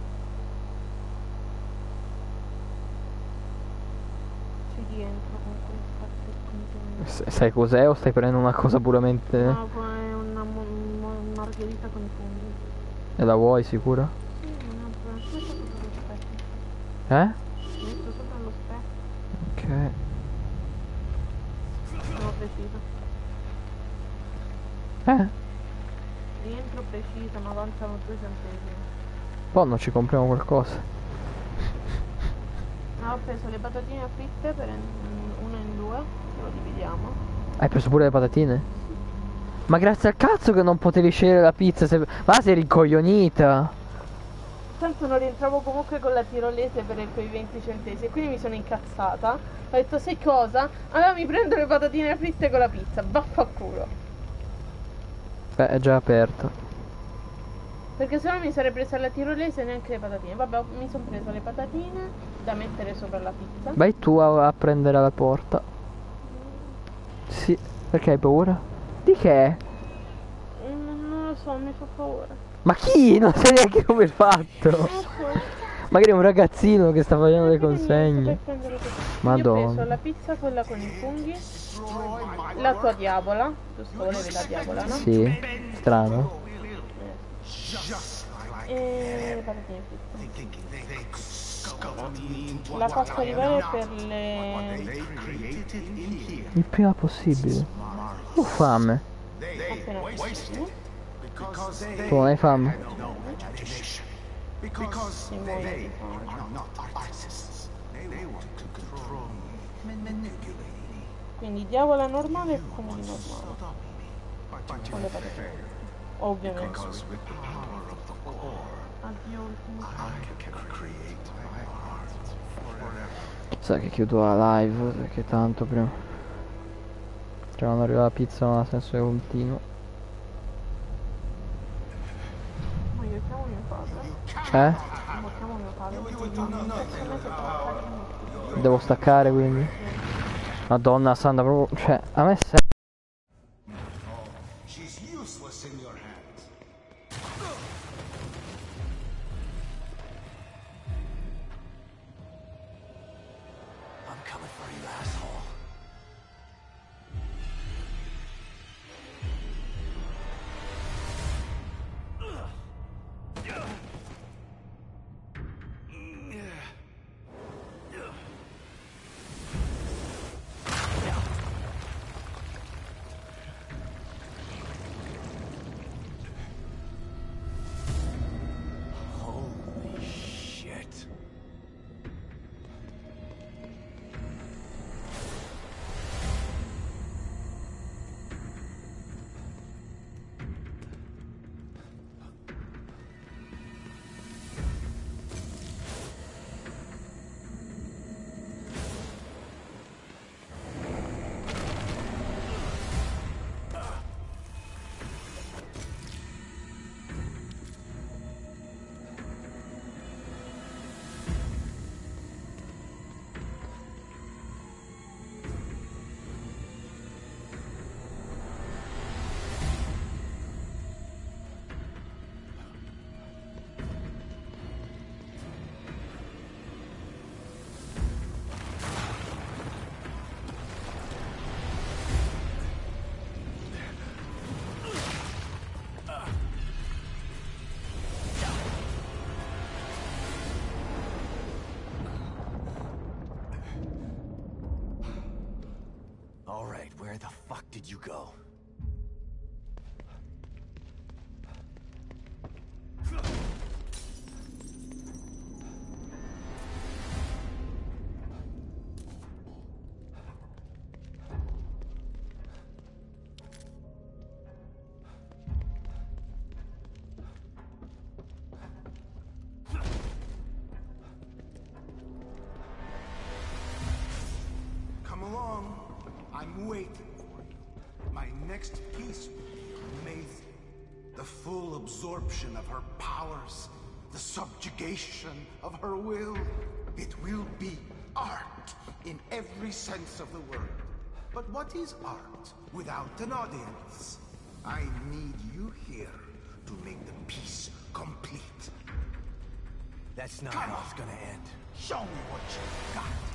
Ci rientro con questa tecnica. Sai cos'è o stai prendendo una cosa puramente... No, è una margherita con i funghi. E la vuoi sicura? Sì, non è un problema. Metto sopra lo specchio. Metto sopra lo specchio. Ok. Sono precisa. Rientro precisa, ma avanzano 2 centesimi. Poi non ci compriamo qualcosa. Ho preso le patatine fritte per una in 2, lo dividiamo. Hai preso pure le patatine? Ma grazie al cazzo che non potevi scegliere la pizza. Ma sei rincoglionita. Tanto non rientravo comunque con la tirolese per quei 20 centesimi. Quindi mi sono incazzata. Ho detto, sai cosa? Allora mi prendo le patatine fritte con la pizza. Vaffanculo. Beh, è già aperta. Perché sennò mi sarei presa la tirolese e neanche le patatine. Vabbè, mi sono presa le patatine da mettere sopra la pizza. Vai tu a prendere alla porta. Sì, perché hai paura? Di che? Non lo so, mi fa paura. Ma chi? Non sai neanche come è fatto. Non so. Magari un ragazzino che sta facendo le consegne. Io ho Madonna. preso la pizza, quella con i funghi, la tua diavola, giusto, volevi la diavola, no? Sì, strano. E le patatine fritte. La faccio arrivare per le... Il prima possibile. Ho fame. appena possibile. Tu non hai fame? Si muoiono di fame. Quindi diavola normale e funghi normale. Con le patatine fritte. Ovviamente. Addio ultimo. Sai che chiudo la live perché tanto prima. Cioè quando arriva la pizza non ha senso che continuo. Ma io chiamo mio padre. Eh? Ma chiamo mio padre. Devo staccare quindi. Madonna Sandra proprio. Cioè a me serve. She's useless in your hands. I'm coming for you, asshole. All right, where the fuck did you go? Come along. I'm waiting for you. My next piece will be amazing. The full absorption of her powers, the subjugation of her will. It will be art in every sense of the word. But what is art without an audience? I need you here to make the piece complete. That's not Come how on. it's gonna end. Show me what you've got.